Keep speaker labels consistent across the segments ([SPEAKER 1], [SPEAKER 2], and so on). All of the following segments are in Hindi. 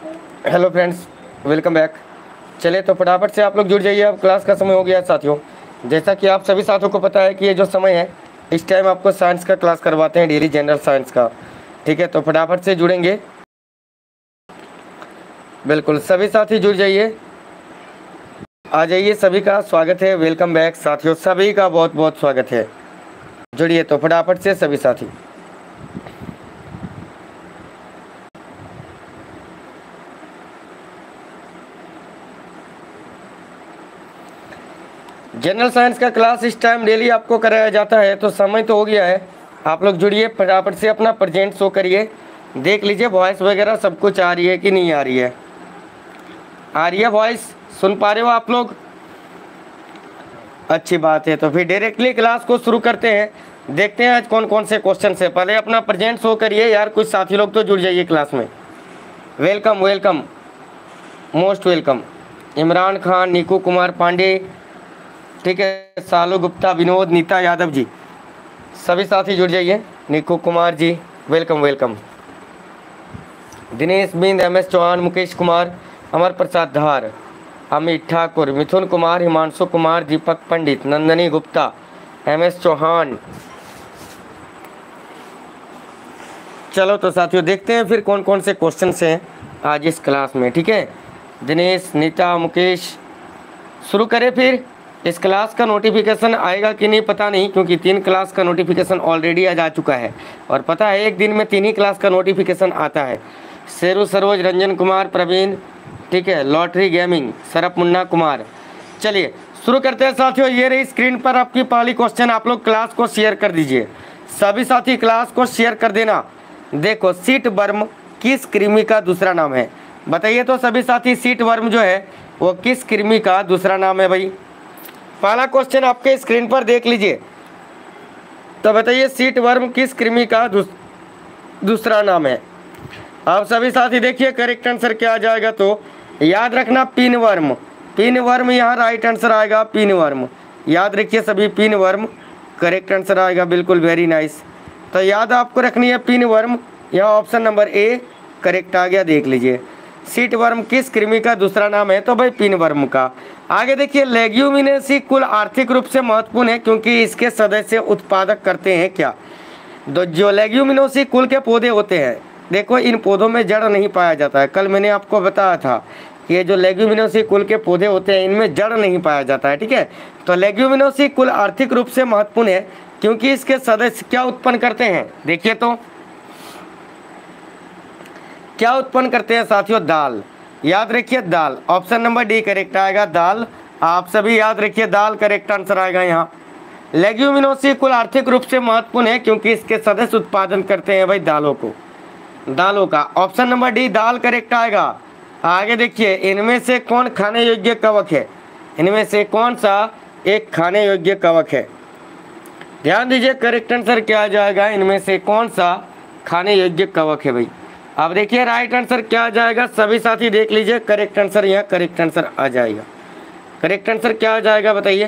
[SPEAKER 1] Hello friends, welcome back. चले तो फटाफट से आप लोग जुड़ जाइए, अब क्लास का समय हो गया है साथियों। जैसा कि आप सभी साथियों को पता है कि ये जो समय है इस टाइम आपको साइंस का क्लास करवाते हैं, डेली जनरल साइंस का। ठीक है, तो फटाफट से जुड़ेंगे। बिल्कुल सभी साथी जुड़ जाइए, आ जाइए। सभी का स्वागत है, वेलकम बैक साथियों, सभी का बहुत बहुत स्वागत है। जुड़िए तो फटाफट से सभी साथी। जनरल साइंस का क्लास इस टाइम डेली आपको कराया जाता है, तो समय तो हो गया है। आप लोग जुड़िए, फटाफट से अपना प्रेजेंट शो करिए। देख लीजिए वॉइस वगैरह सब कुछ आ रही है कि नहीं आ रही है। आ रही है वॉइस, सुन पा रहे हो आप लोग? अच्छी बात है, तो फिर डायरेक्टली क्लास को शुरू करते हैं। देखते हैं आज कौन कौन से क्वेश्चन है। पहले अपना प्रेजेंट शो करिए यार, कुछ साथी लोग तो जुड़ जाइए क्लास में। Welcome welcome, most welcome. Imran Khan, Neeku Kumar Pandey, ठीक है, सालू गुप्ता, विनोद, नीता यादव जी, सभी साथी जुड़ जाइए। Neeku Kumar ji welcome welcome. Dinesh Bind, MS Chauhan, Mukesh Kumar, Amar Prasad Dhar, Amit Thakur, Mithun Kumar, Himanshu Kumar, Deepak Pandit, Nandni Gupta, MS Chauhan. चलो तो साथियों देखते हैं फिर कौन कौन से क्वेश्चन हैं आज इस क्लास में। ठीक है, दिनेश, नीता, मुकेश, शुरू करें फिर। इस क्लास का नोटिफिकेशन आएगा कि नहीं पता नहीं, क्योंकि 3 क्लास का नोटिफिकेशन ऑलरेडी आज आ चुका है। और पता है एक दिन में 3 ही क्लास का नोटिफिकेशन आता है। शेरू सरोज, रंजन कुमार, प्रवीण, ठीक है, लॉटरी गेमिंग, सरप मुन्ना कुमार। चलिए शुरू करते हैं साथियों। ये रही स्क्रीन पर आपकी पहली क्वेश्चन। आप लोग क्लास को शेयर कर दीजिए, सभी साथी क्लास को शेयर कर देना। देखो, सीट वर्म किस कृमि का दूसरा नाम है? बताइए तो सभी साथी, सीट वर्म जो है वो किस कृमि का दूसरा नाम है भाई? पहला क्वेश्चन आपके स्क्रीन पर देख लीजिए, तो बताइए सीट वर्म किस कृमि का दूसरा नाम है? आप सभी साथी देखिए करेक्ट आंसर क्या आ जाएगा। तो याद रखना पिन वर्म, पिन वर्म यहाँ राइट आंसर आएगा। पिन वर्म याद रखिए सभी, पिन वर्म करेक्ट आंसर आएगा। बिल्कुल वेरी नाइस। तो याद आपको रखनी है पिन वर्म, यहाँ ऑप्शन नंबर ए करेक्ट आ गया। देख लीजिए सीट वर्म किस कृमि का दूसरा नाम है? तो भाई पिन वर्म का। आगे देखिए, लेग्यूमिनेसी कुल आर्थिक रूप से महत्वपूर्ण है क्योंकि इसके सदस्य उत्पादक करते हैं क्या? जो लेग्यूमिनोसी कुल के पौधे होते हैं, देखो इन पौधों में जड़ नहीं पाया जाता है। कल मैंने आपको बताया था कि ये जो लेग्यूमिनोसी कुल के पौधे होते हैं इनमें जड़ नहीं पाया जाता है। ठीक है, तो लेग्यूमिनोसी कुल आर्थिक रूप से महत्वपूर्ण है क्योंकि इसके सदस्य क्या उत्पन्न करते हैं? देखिए तो क्या उत्पन्न करते हैं साथियों? दाल। याद रखिए दाल, ऑप्शन नंबर डी करेक्ट आएगा। दाल, आप सभी याद रखिए दाल करेक्ट आंसर आएगा यहाँ। लेग्यूमिनोसी कुल आर्थिक रूप से महत्वपूर्ण है क्योंकि इसके सदस्य उत्पादन करते हैं भाई दालों को, दालों का। ऑप्शन नंबर डी दाल करेक्ट आएगा। आगे देखिए, इनमें से कौन खाने योग्य कवक है? इनमें से कौन सा एक खाने योग्य कवक है? ध्यान दीजिए करेक्ट आंसर क्या आ जाएगा। इनमें से कौन सा खाने योग्य कवक है भाई? अब देखिए राइट आंसर क्या आ जाएगा, सभी साथी देख लीजिए करेक्ट आंसर, यहाँ करेक्ट आंसर आ जाएगा। करेक्ट आंसर क्या आ जाएगा बताइए?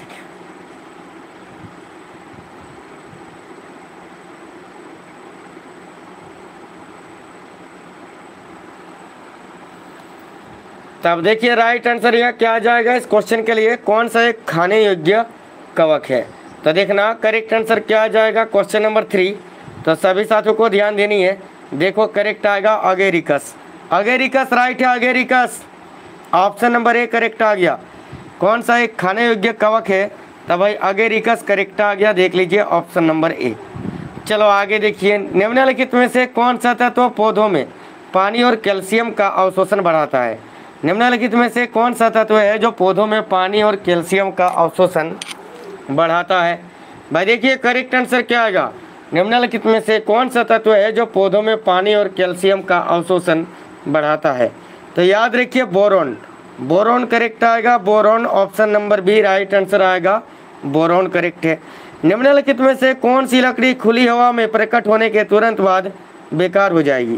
[SPEAKER 1] तब देखिए राइट आंसर यहाँ क्या आ जाएगा इस क्वेश्चन के लिए, कौन सा एक खाने योग्य कवक है? तो देखना करेक्ट आंसर क्या आ जाएगा क्वेश्चन नंबर 3। तो सभी साथियों को ध्यान देनी है। देखो करेक्ट आएगा अगेरिकस। अगेरिकस राइट है, agaricus option number A correct आ गया। कौन सा एक खाने योग्य कवक है? तब भाई अगेरिकस करेक्ट आ गया। देख लीजिए ऑप्शन नंबर ए। चलो आगे देखिए, निम्नलिखित में से कौन सा तत्व पौधों में पानी और कैल्शियम का अवशोषण बढ़ाता है? निम्नलिखित में से कौन सा तत्व है जो पौधों में पानी और कैल्शियम का अवशोषण बढ़ाता है? भाई देखिए करेक्ट आंसर क्या आएगा। निम्नलिखित में से कौन सा तत्व है जो पौधों में पानी और कैल्शियम का अवशोषण बढ़ाता है? तो याद रखिए बोरोन, बोरोन करेक्ट आएगा। Boron option number B right answer आएगा, बोरोन करेक्ट है। निम्नलिखित में से कौन सी लकड़ी खुली हवा में प्रकट होने के तुरंत बाद बेकार हो जाएगी?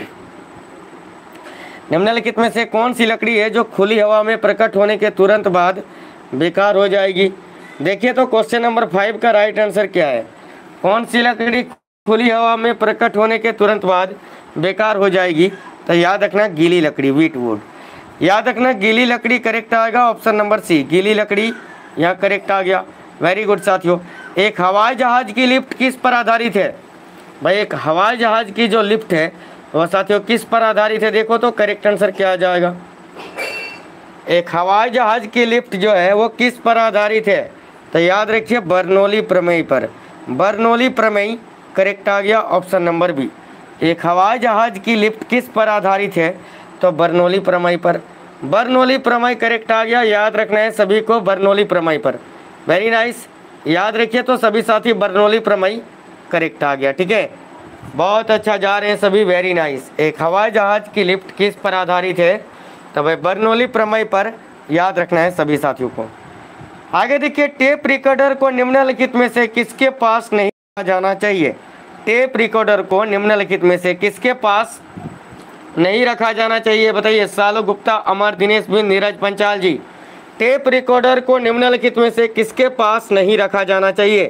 [SPEAKER 1] निम्नलिखित में से कौन सी लकड़ी है जो खुली हवा में प्रकट होने के तुरंत बाद बेकार हो जाएगी? देखिए तो क्वेश्चन नंबर 5 का राइट आंसर क्या है? कौन सी लकड़ी खुली हवा में प्रकट होने के तुरंत बाद बेकार हो जाएगी? तो याद रखना गीली लकड़ी, वीट वुड। याद रखना गीली लकड़ी करेक्ट आएगा, ऑप्शन नंबर सी गीली लकड़ी यहाँ करेक्ट आ गया। वेरी गुड साथियों। एक हवाई जहाज की लिफ्ट किस पर आधारित है? भाई एक हवाई जहाज की जो लिफ्ट है वह साथियों किस पर आधारित है? देखो तो करेक्ट आंसर क्या आ जाएगा। एक हवाई जहाज की लिफ्ट जो है वो किस पर आधारित है? तो याद रखिए बर्नौली प्रमेय पर। बर्नौली प्रमेय करेक्ट आ गया, ऑप्शन नंबर बी। एक हवाई जहाज की लिफ्ट किस पर आधारित है? तो बर्नौली प्रमेय पर। बर्नौली प्रमेय करेक्ट आ गया। याद रखना है सभी को बर्नौली प्रमेय पर। वेरी नाइस, याद रखिए तो सभी साथी बर्नौली प्रमेय करेक्ट आ गया। ठीक है, बहुत अच्छा जा रहे हैं सभी, वेरी नाइस। एक हवाई जहाज की लिफ्ट किस पर आधारित है? तो भाई बर्नौली प्रमेय पर याद रखना है सभी साथियों को। आगे देखिए, टेप रिकॉर्डर को निम्नलिखित में से किसके पास नहीं रखा जाना चाहिए? टेप रिकॉर्डर को निम्नलिखित में से किसके पास नहीं रखा जाना चाहिए? बताइए। सालू गुप्ता, अमर, दिनेश बिंद, नीरज पंचाल जी। टेप रिकॉर्डर को निम्नलिखित में से किसके पास नहीं रखा जाना चाहिए?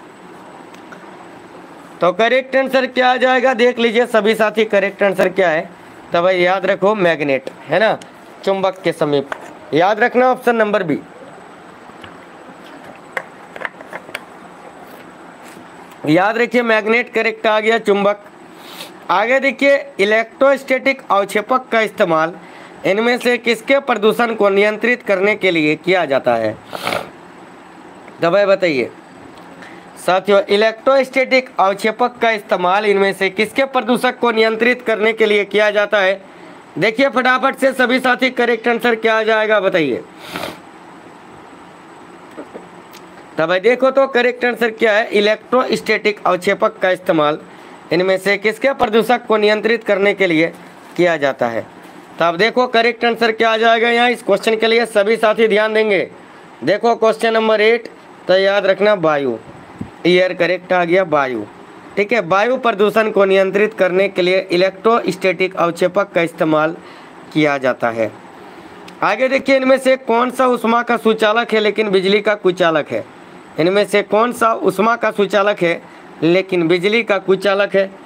[SPEAKER 1] तो करेक्ट आंसर क्या आ जाएगा देख लीजिए सभी साथी, करेक्ट आंसर क्या है? तो भाई याद रखो मैग्नेट, है ना, चुंबक के समीप। याद रखना ऑप्शन नंबर बी। याद रखिए मैग्नेट करेक्ट आ गया, चुंबक। आगे देखिए, इलेक्ट्रोस्टैटिक अवक्षेपक का इस्तेमाल इनमें से किसके प्रदूषण को नियंत्रित करने के लिए किया जाता है? तो भाई बताइए साथियों, इलेक्ट्रोस्टैटिक अवक्षेपक का इस्तेमाल इनमें से किसके प्रदूषक को नियंत्रित करने के लिए किया जाता है? देखिए फटाफट से सभी साथी, करेक्ट आंसर क्या आ जाएगा बताइए। तो भाई देखो तो करेक्ट आंसर क्या है? इलेक्ट्रोस्टैटिक अवक्षेपक का इस्तेमाल इनमें से किसके प्रदूषक को नियंत्रित करने के लिए किया जाता है? तो अब देखो करेक्ट आंसर क्या आ जाएगा यहाँ इस क्वेश्चन के लिए, सभी साथी ध्यान देंगे। देखो क्वेश्चन नंबर 8, तो याद रखना वायु, ईयर करेक्ट आ गया, वायु। ठीक है, वायु प्रदूषण को नियंत्रित करने के लिए इलेक्ट्रोस्टैटिक अवक्षेपक का इस्तेमाल किया जाता है। आगे देखिए, इनमें से कौन सा ऊष्मा का सुचालक है लेकिन बिजली का कुचालक है? इनमें से कौन सा ऊष्मा का सुचालक है लेकिन बिजली का कुचालक है?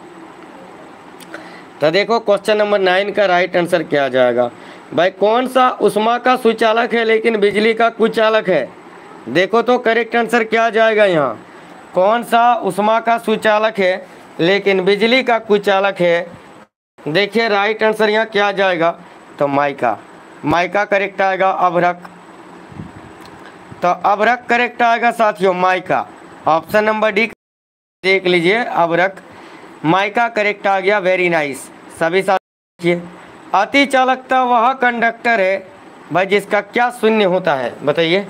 [SPEAKER 1] तो देखो क्वेश्चन नंबर 9 का राइट आंसर क्या आ जाएगा? भाई कौन सा ऊष्मा का सुचालक है लेकिन बिजली का कुचालक है? देखो तो करेक्ट आंसर क्या आ जाएगा यहाँ? कौन सा ऊष्मा का सुचालक है लेकिन बिजली का कुचालक है? देखिए राइट आंसर यहाँ क्या आ जाएगा? तो माइका, माइका करेक्ट आएगा। अभ्रक, तो अभ्रक करेक्ट आएगा साथियों, माइका। ऑप्शन नंबर डी देख लीजिए, अभ्रक, माइका करेक्ट आ गया। वेरी नाइस, सभी साथी देखिए। अति चालकता वह कंडक्टर है भाई जिसका क्या शून्य होता है? बताइए।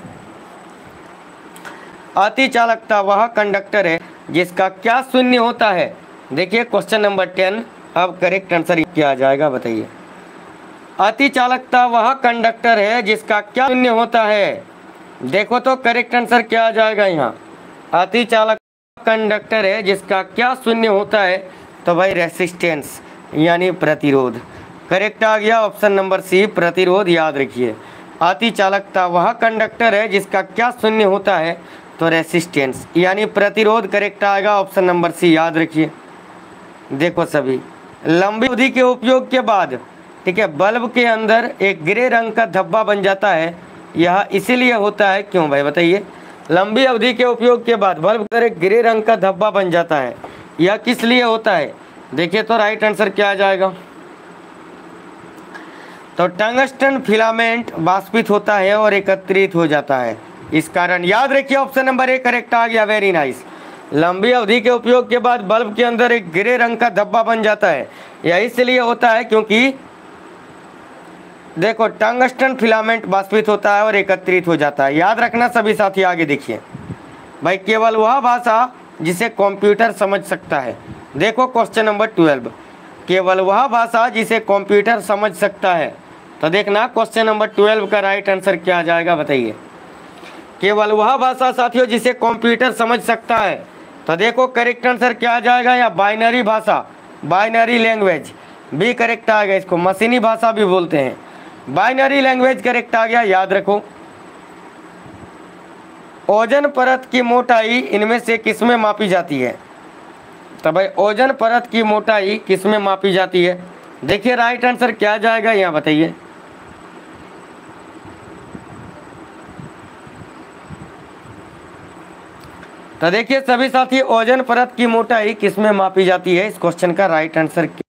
[SPEAKER 1] अति चालकता वह कंडक्टर है जिसका क्या शून्य होता है? देखिए क्वेश्चन नंबर 10, अब करेक्ट आंसर क्या आ जाएगा बताइए। अति चालकता वह कंडक्टर है जिसका क्या शून्य होता है? देखो तो करेक्ट आंसर क्या आ जाएगा यहाँ? अति चालक कंडक्टर है जिसका क्या शून्य होता है? तो भाई रेसिस्टेंस यानी प्रतिरोध करेक्ट आ गया, ऑप्शन नंबर सी प्रतिरोध। याद रखिए, अति चालकता वह कंडक्टर है जिसका क्या शून्य होता है? तो रेसिस्टेंस यानी प्रतिरोध करेक्ट आएगा, ऑप्शन नंबर सी। याद रखिए। देखो सभी, लंबी अवधि के उपयोग के बाद, ठीक है, बल्ब के अंदर एक ग्रे रंग का धब्बा बन जाता है। यह इसीलिए होता है, क्यों भाई बताइए? लंबी अवधि के उपयोग के बाद बल्ब के अंदर एक ग्रे रंग का धब्बा बन जाता है, यह किस लिए होता है? देखिए तो राइट आंसर क्या आ जाएगा? तो टंगस्टन फिलामेंट वाष्पित होता है और एकत्रित हो जाता है, इस कारण। याद रखिए ऑप्शन नंबर ए करेक्ट आ गया। Very nice. लंबी अवधि के उपयोग के बाद बल्ब के अंदर एक ग्रे रंग का धब्बा बन जाता है, यह इसलिए होता है क्योंकि देखो टंगस्टन फिलामेंट वाष्पित होता है और एकत्रित हो जाता है। याद रखना सभी साथी। आगे देखिए भाई, केवल वह भाषा जिसे कंप्यूटर समझ सकता है। देखो क्वेश्चन नंबर 12, केवल वह भाषा जिसे कंप्यूटर समझ सकता है। तो देखना क्वेश्चन नंबर 12 का राइट आंसर क्या आ जाएगा बताइए। केवल वह भाषा साथियों जिसे कंप्यूटर समझ सकता है। तो देखो करेक्ट आंसर क्या आ जाएगा? या बाइनरी भाषा, बाइनरी लैंग्वेज भी करेक्ट आ गया। इसको मशीनी भाषा भी बोलते हैं, बाइनरी लैंग्वेज करेक्ट आ गया। याद रखो। ओजोन परत की मोटाई इनमें से किसमें मापी जाती है? तो भाई ओजोन परत की मोटाई किसमें मापी जाती है? देखिए राइट आंसर क्या जाएगा यहाँ बताइए। तो देखिए सभी साथी, ओजोन परत की मोटाई किसमें मापी जाती है? इस क्वेश्चन का राइट आंसर क्या?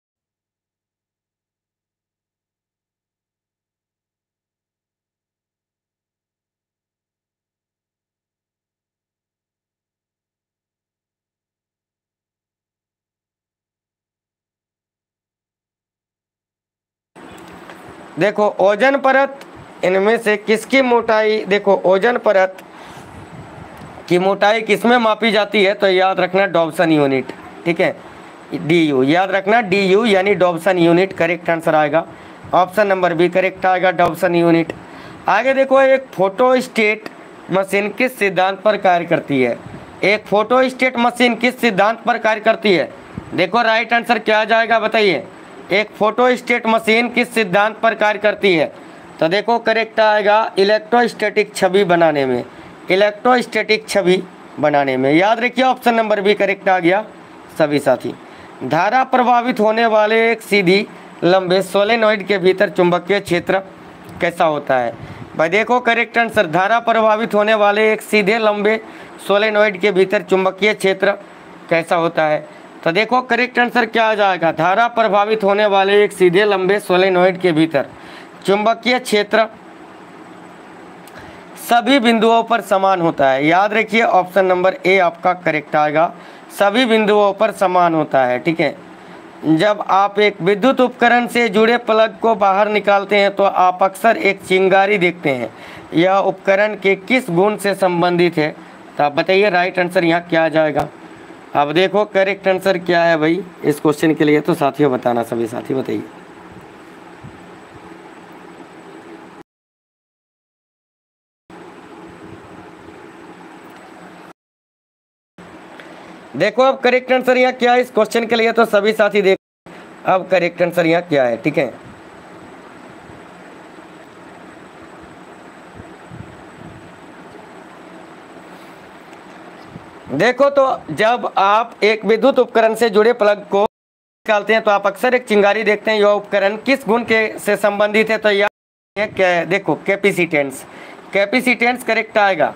[SPEAKER 1] देखो ओजोन परत, इनमें से किसकी मोटाई, देखो ओजोन परत की मोटाई किसमें मापी जाती है? तो याद रखना डॉब्सन यूनिट, ठीक है, DU याद रखना, DU यानी डॉब्सन यूनिट करेक्ट आंसर आएगा। ऑप्शन नंबर बी करेक्ट आएगा, डॉब्सन यूनिट। आगे देखो, एक फोटोस्टेट मशीन किस सिद्धांत पर कार्य करती है? एक फोटोस्टेट मशीन किस सिद्धांत पर कार्य करती है? देखो राइट आंसर क्या जाएगा बताइए। एक फोटोस्टेट मशीन किस सिद्धांत पर कार्य करती है? तो देखो करेक्ट आएगा इलेक्ट्रोस्टैटिक छवि बनाने में, इलेक्ट्रोस्टैटिक छवि बनाने में। याद रखिए ऑप्शन नंबर बी करेक्ट आ गया सभी साथी। धारा प्रभावित होने वाले एक सीधी लंबे सोलेनॉइड के भीतर चुंबकीय क्षेत्र कैसा होता है? भाई देखो करेक्ट आंसर, धारा प्रभावित होने वाले एक सीधे लंबे सोलेनॉइड के भीतर चुंबकीय क्षेत्र कैसा होता है? तो देखो करेक्ट आंसर क्या आ जाएगा, धारा प्रभावित होने वाले एक सीधे लंबे सोलेनॉइड के भीतर चुंबकीय क्षेत्र सभी बिंदुओं पर समान होता है। याद रखिए ऑप्शन नंबर ए आपका करेक्ट आएगा, सभी बिंदुओं पर समान होता है, ठीक है। जब आप एक विद्युत उपकरण से जुड़े प्लग को बाहर निकालते हैं तो आप अक्सर एक चिंगारी देखते हैं। यह उपकरण के किस गुण से संबंधित है? तो आप बताइए राइट आंसर यहाँ क्या आ जाएगा। अब देखो करेक्ट आंसर क्या है भाई इस क्वेश्चन के लिए, तो साथियों बताना, सभी साथी बताइए। देखो अब करेक्ट आंसर यहाँ क्या है इस क्वेश्चन के लिए, तो सभी साथी देखो अब करेक्ट आंसर यहाँ क्या है, ठीक है। देखो तो जब आप एक विद्युत उपकरण से जुड़े प्लग को निकालते हैं तो आप अक्सर एक चिंगारी देखते हैं। यह उपकरण किस गुण के से संबंधित है? तो यह क्या है, देखो कैपेसिटेंस, कैपेसिटेंस करेक्ट आएगा।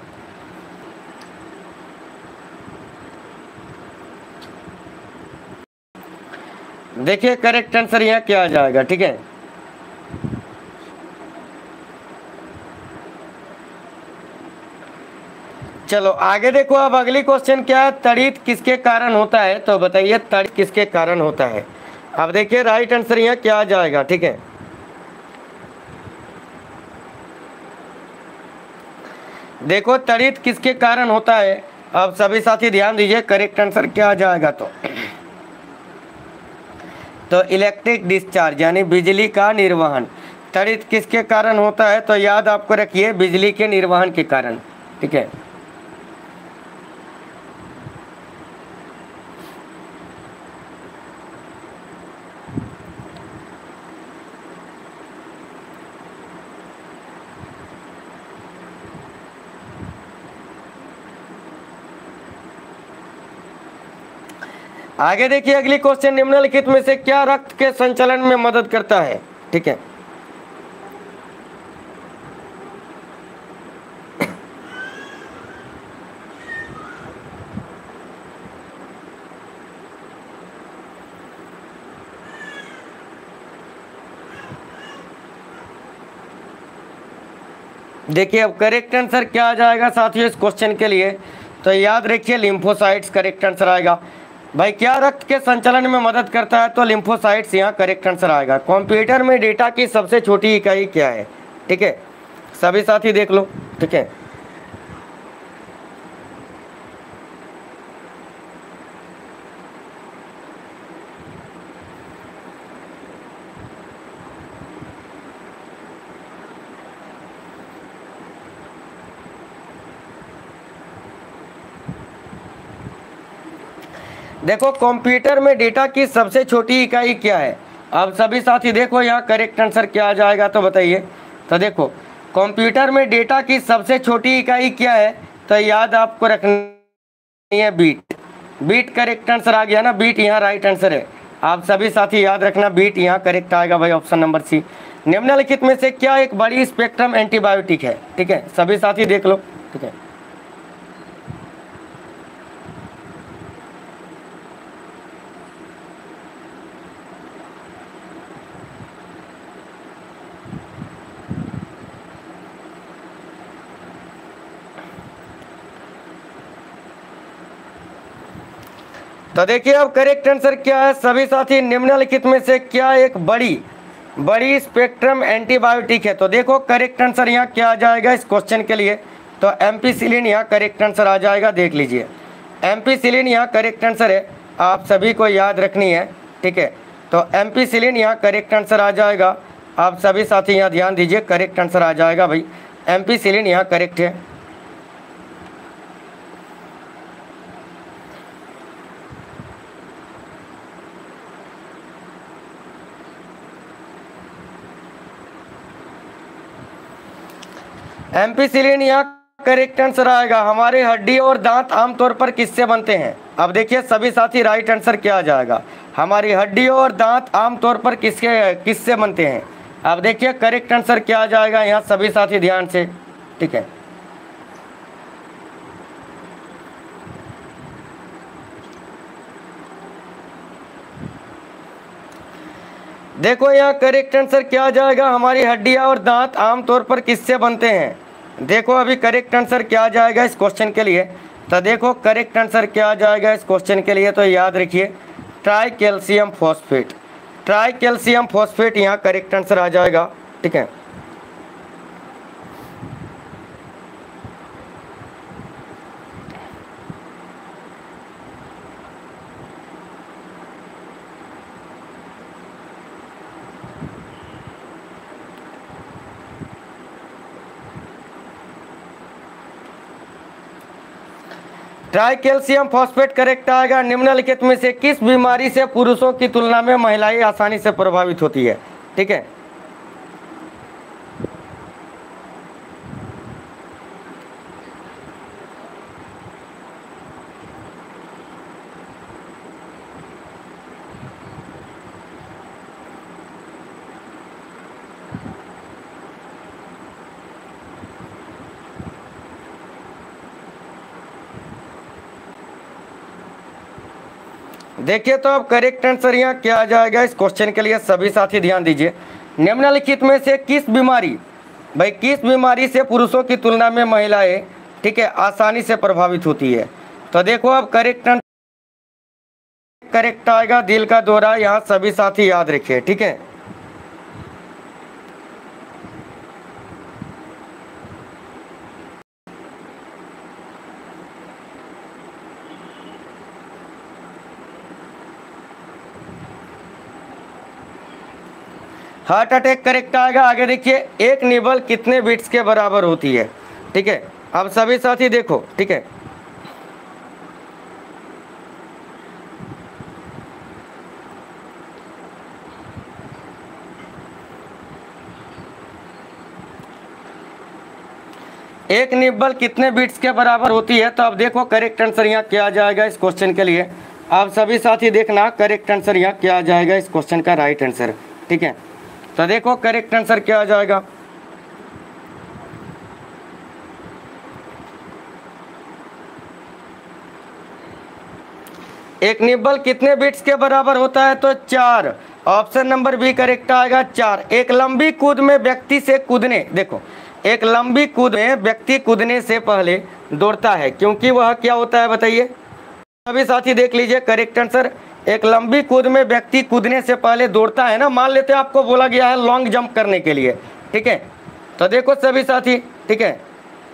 [SPEAKER 1] देखिए करेक्ट आंसर यहाँ क्या आ जाएगा, ठीक है। चलो आगे देखो, अब अगली क्वेश्चन क्या है, तड़ित किसके कारण होता है? तो बताइए तड़ित किसके कारण होता है। अब देखिए राइट आंसर यहाँ क्या आ जाएगा, ठीक है। देखो तड़ित किसके कारण होता है, अब सभी साथी ध्यान दीजिए करेक्ट आंसर क्या आ जाएगा। तो इलेक्ट्रिक डिस्चार्ज यानी बिजली का निर्वहन तड़ित किसके कारण होता है? तो याद आपको रखिए बिजली के निर्वहन के कारण, ठीक है। आगे देखिए अगली क्वेश्चन, निम्नलिखित में से क्या रक्त के संचलन में मदद करता है? ठीक है। देखिए अब करेक्ट आंसर क्या आ जाएगा साथियों इस क्वेश्चन के लिए, तो याद रखिए लिम्फोसाइट्स करेक्ट आंसर आएगा। भाई क्या रक्त के संचलन में मदद करता है? तो लिम्फोसाइट्स यहाँ करेक्ट आंसर आएगा। कंप्यूटर में डेटा की सबसे छोटी इकाई क्या है? ठीक है, सभी साथी देख लो, ठीक है। देखो कंप्यूटर में डेटा की सबसे छोटी इकाई क्या है? अब सभी साथी देखो यहाँ करेक्ट आंसर क्या आ जाएगा, तो बताइए। तो देखो कंप्यूटर में डेटा की सबसे छोटी इकाई क्या है? तो याद आपको रखनी है बीट, बीट करेक्ट आंसर आ गया ना, बीट यहाँ राइट आंसर है। आप सभी साथी याद रखना, बीट यहाँ करेक्ट आएगा भाई, ऑप्शन नंबर सी। निम्नलिखित में से क्या एक बड़ी स्पेक्ट्रम एंटीबायोटिक है? ठीक है, सभी साथी देख लो। ठीक है, तो देखिए अब करेक्ट आंसर क्या है सभी साथी, निम्नलिखित में से क्या एक बड़ी स्पेक्ट्रम एंटीबायोटिक है? तो देखो करेक्ट आंसर यहाँ क्या आ जाएगा इस क्वेश्चन के लिए, तो एम्पिसिलिन यहाँ करेक्ट आंसर आ जाएगा। देख लीजिए, एम्पिसिलिन यहाँ करेक्ट आंसर है, आप सभी को याद रखनी है। ठीक है, तो एम्पिसिलिन यहाँ करेक्ट आंसर आ जाएगा। आप सभी साथी यहाँ ध्यान दीजिए, करेक्ट आंसर आ जाएगा भाई, एम्पिसिलिन यहाँ करेक्ट है। एम्पिसिलिन यहाँ करेक्ट आंसर आएगा। हमारे हड्डी और दांत आमतौर पर किससे बनते हैं? अब देखिए सभी साथी राइट आंसर क्या आ जाएगा, हमारी हड्डी और दांत आमतौर पर किससे बनते हैं? अब देखिए करेक्ट आंसर क्या आ जाएगा यहाँ सभी साथी ध्यान से। ठीक है, देखो यहाँ करेक्ट आंसर क्या आ जाएगा, हमारी हड्डियाँ और दांत आमतौर पर किससे बनते हैं? देखो अभी करेक्ट आंसर क्या आ जाएगा इस क्वेश्चन के लिए, तो देखो करेक्ट आंसर क्या आ जाएगा इस क्वेश्चन के लिए, तो याद रखिए tricalcium phosphate. Tricalcium phosphate यहाँ करेक्ट आंसर आ जाएगा। ठीक है, ट्राई कैल्शियम फॉस्फेट करेक्ट आएगा। निम्नलिखित में से किस बीमारी से पुरुषों की तुलना में महिलाएं आसानी से प्रभावित होती है? ठीक है, देखिए तो अब करेक्ट आंसर यहाँ क्या आ जाएगा इस क्वेश्चन के लिए, सभी साथी ध्यान दीजिए। निम्नलिखित में से किस बीमारी से पुरुषों की तुलना में महिलाएं, ठीक है, आसानी से प्रभावित होती है? तो देखो अब करेक्ट आएगा दिल का दौरा, यहाँ सभी साथी याद रखिए। ठीक है, हार्ट अटैक करेक्ट आएगा। आगे देखिए, एक निबल कितने बीट्स के बराबर होती है? ठीक है, अब सभी साथी देखो। ठीक है, एक निबल कितने बीट्स के बराबर होती है? तो अब देखो करेक्ट आंसर यहाँ क्या आ जाएगा इस क्वेश्चन के लिए, आप सभी साथी देखना करेक्ट आंसर यहाँ क्या आ जाएगा इस क्वेश्चन का राइट आंसर। ठीक है, तो देखो करेक्ट आंसर क्या आ जाएगा, एक निबल कितने बिट्स के बराबर होता है? तो 4। ऑप्शन नंबर बी करेक्ट आएगा, 4। एक लंबी कूद में व्यक्ति से कूदने, देखो एक लंबी कूद में व्यक्ति कूदने से पहले दौड़ता है, क्योंकि वह क्या होता है बताइए? सभी साथी देख लीजिए करेक्ट आंसर, एक लंबी कूद में व्यक्ति कूदने से पहले दौड़ता है ना। मान लेते हैं आपको बोला गया है लॉन्ग जंप करने के लिए। ठीक है, तो देखो सभी साथी। ठीक है,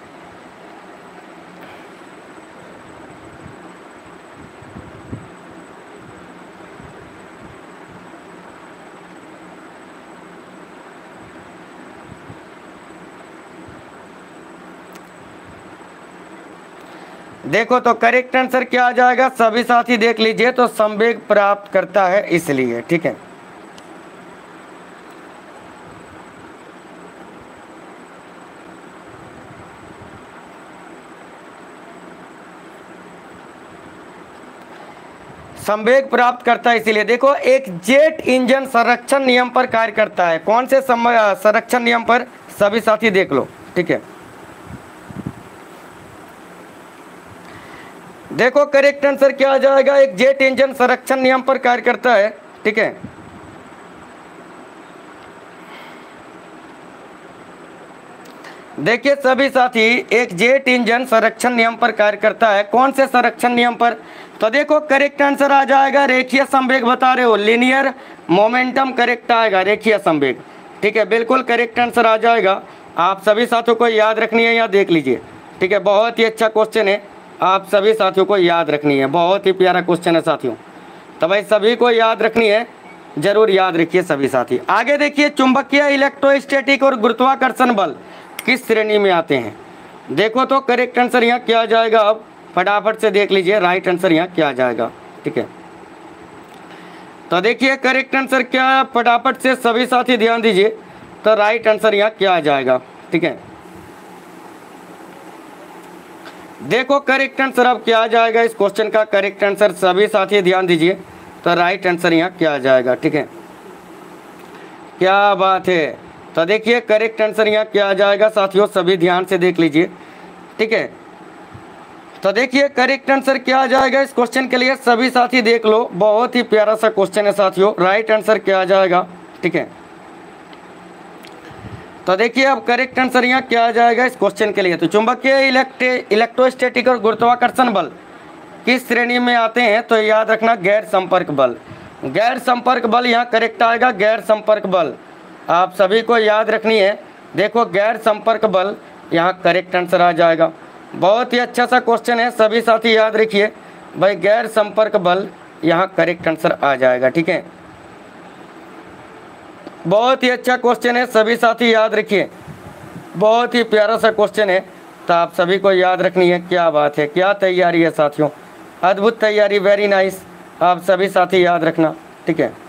[SPEAKER 1] देखो तो करेक्ट आंसर क्या आ जाएगा सभी साथी देख लीजिए, तो संवेग प्राप्त करता है इसलिए। ठीक है, संवेग प्राप्त करता है, इसीलिए देखो एक जेट इंजन संरक्षण नियम पर कार्य करता है। कौन से संरक्षण नियम पर, सभी साथी देख लो, ठीक है। देखो करेक्ट आंसर क्या आ जाएगा, एक जेट इंजन संरक्षण नियम पर कार्य करता है, ठीक है। देखिए सभी साथी, एक जेट इंजन संरक्षण नियम पर कार्य करता है। कौन से संरक्षण नियम पर, तो देखो करेक्ट आंसर आ जाएगा रेखीय संवेग, बता रहे हो लीनियर मोमेंटम करेक्ट आएगा, रेखीय संवेग, ठीक है, बिल्कुल करेक्ट आंसर आ जाएगा। आप सभी साथियों को याद रखनी है, यहाँ देख लीजिए, ठीक है, बहुत ही अच्छा क्वेश्चन है, आप सभी साथियों को याद रखनी है, बहुत ही प्यारा क्वेश्चन है साथियों, तो भाई सभी को याद रखनी है, जरूर याद रखिए सभी साथी। आगे देखिए, चुंबकीय, इलेक्ट्रोस्टैटिक और गुरुत्वाकर्षण बल किस श्रेणी में आते हैं। देखो तो करेक्ट आंसर यहाँ क्या आ जाएगा, अब फटाफट से देख लीजिए राइट आंसर यहाँ क्या आ जाएगा, ठीक है। तो देखिए करेक्ट आंसर क्या है, फटाफट से सभी साथी ध्यान दीजिए, तो राइट आंसर यहाँ क्या आ जाएगा, ठीक है। देखो करेक्ट आंसर अब क्या आ जाएगा इस क्वेश्चन का, करेक्ट आंसर सभी साथी ध्यान दीजिए, तो राइट आंसर यहाँ क्या आ जाएगा, ठीक है। क्या बात है, तो देखिए करेक्ट आंसर यहाँ क्या आ जाएगा साथियों, सभी ध्यान से देख लीजिए, ठीक है। तो देखिए करेक्ट आंसर क्या आ जाएगा इस क्वेश्चन के लिए, सभी साथी देख लो, बहुत ही प्यारा सा क्वेश्चन है साथियों, राइट आंसर क्या आ जाएगा, ठीक है। तो देखिए अब करेक्ट आंसर यहाँ क्या आ जाएगा इस क्वेश्चन के लिए, तो चुंबकीय, इलेक्ट्रोस्टैटिक और गुरुत्वाकर्षण बल किस श्रेणी में आते हैं, तो याद रखना गैर संपर्क बल, गैर संपर्क बल यहाँ करेक्ट आएगा, गैर संपर्क बल आप सभी को याद रखनी है। देखो गैर संपर्क बल यहाँ करेक्ट आंसर आ जाएगा, बहुत ही अच्छा सा क्वेश्चन है, सभी साथी याद रखिए भाई, गैर संपर्क बल यहाँ करेक्ट आंसर आ जाएगा, ठीक है। बहुत ही अच्छा क्वेश्चन है, सभी साथी याद रखिए, बहुत ही प्यारा सा क्वेश्चन है, तो आप सभी को याद रखनी है। क्या बात है, क्या तैयारी है साथियों, अद्भुत तैयारी, वेरी नाइस, आप सभी साथी याद रखना, ठीक है।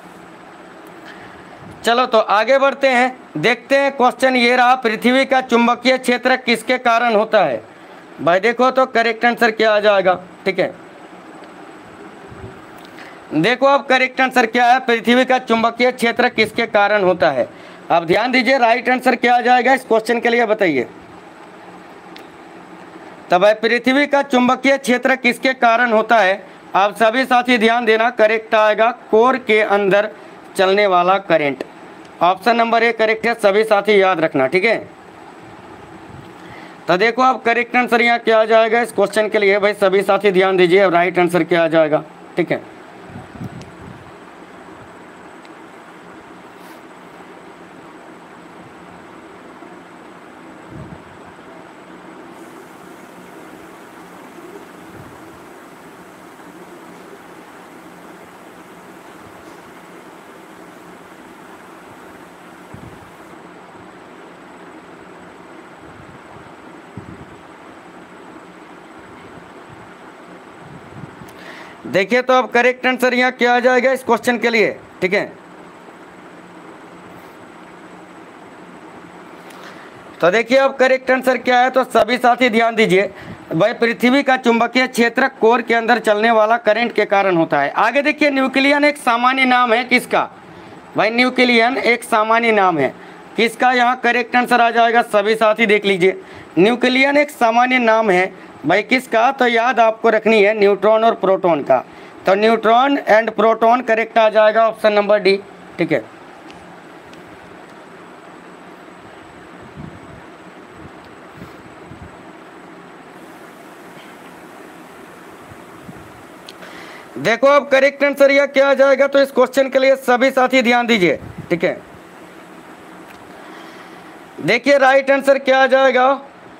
[SPEAKER 1] चलो तो आगे बढ़ते हैं, देखते हैं क्वेश्चन ये रहा, पृथ्वी का चुंबकीय क्षेत्र किसके कारण होता है। भाई देखो तो करेक्ट आंसर क्या आ जाएगा, ठीक है। देखो अब करेक्ट आंसर क्या है, पृथ्वी का चुंबकीय क्षेत्र किसके कारण होता है। अब ध्यान दीजिए राइट आंसर क्या आ जाएगा इस क्वेश्चन के लिए, बताइए। तो भाई पृथ्वी का चुंबकीय क्षेत्र किसके कारण होता है, आप सभी साथी ध्यान देना, करेक्ट आएगा कोर के अंदर चलने वाला current, option number A correct है, सभी साथी याद रखना, ठीक है। तो देखो अब करेक्ट आंसर यहाँ क्या आ जाएगा इस क्वेश्चन के लिए, भाई सभी साथी ध्यान दीजिए, अब राइट आंसर क्या आ जाएगा, ठीक है। देखिए तो अब करेक्ट आंसर यहाँ क्या आ जाएगा इस क्वेश्चन के लिए, ठीक है। तो देखिए अब करेक्ट आंसर क्या है, तो सभी साथी ध्यान दीजिए, भाई पृथ्वी का चुंबकीय क्षेत्र कोर के अंदर चलने वाला करंट के कारण होता है। आगे देखिए, न्यूक्लियन एक सामान्य नाम है किसका, भाई न्यूक्लियन एक सामान्य नाम है किसका, यहाँ करेक्ट आंसर आ जाएगा, सभी साथी देख लीजिए, न्यूक्लियन एक सामान्य नाम है भाई किसका, तो याद आपको रखनी है न्यूट्रॉन और प्रोटॉन का, तो न्यूट्रॉन एंड प्रोटॉन करेक्ट आ जाएगा, ऑप्शन नंबर डी, ठीक है। देखो अब करेक्ट आंसर यह क्या आ जाएगा, तो इस क्वेश्चन के लिए सभी साथी ध्यान दीजिए, ठीक है। देखिए राइट आंसर क्या आ जाएगा,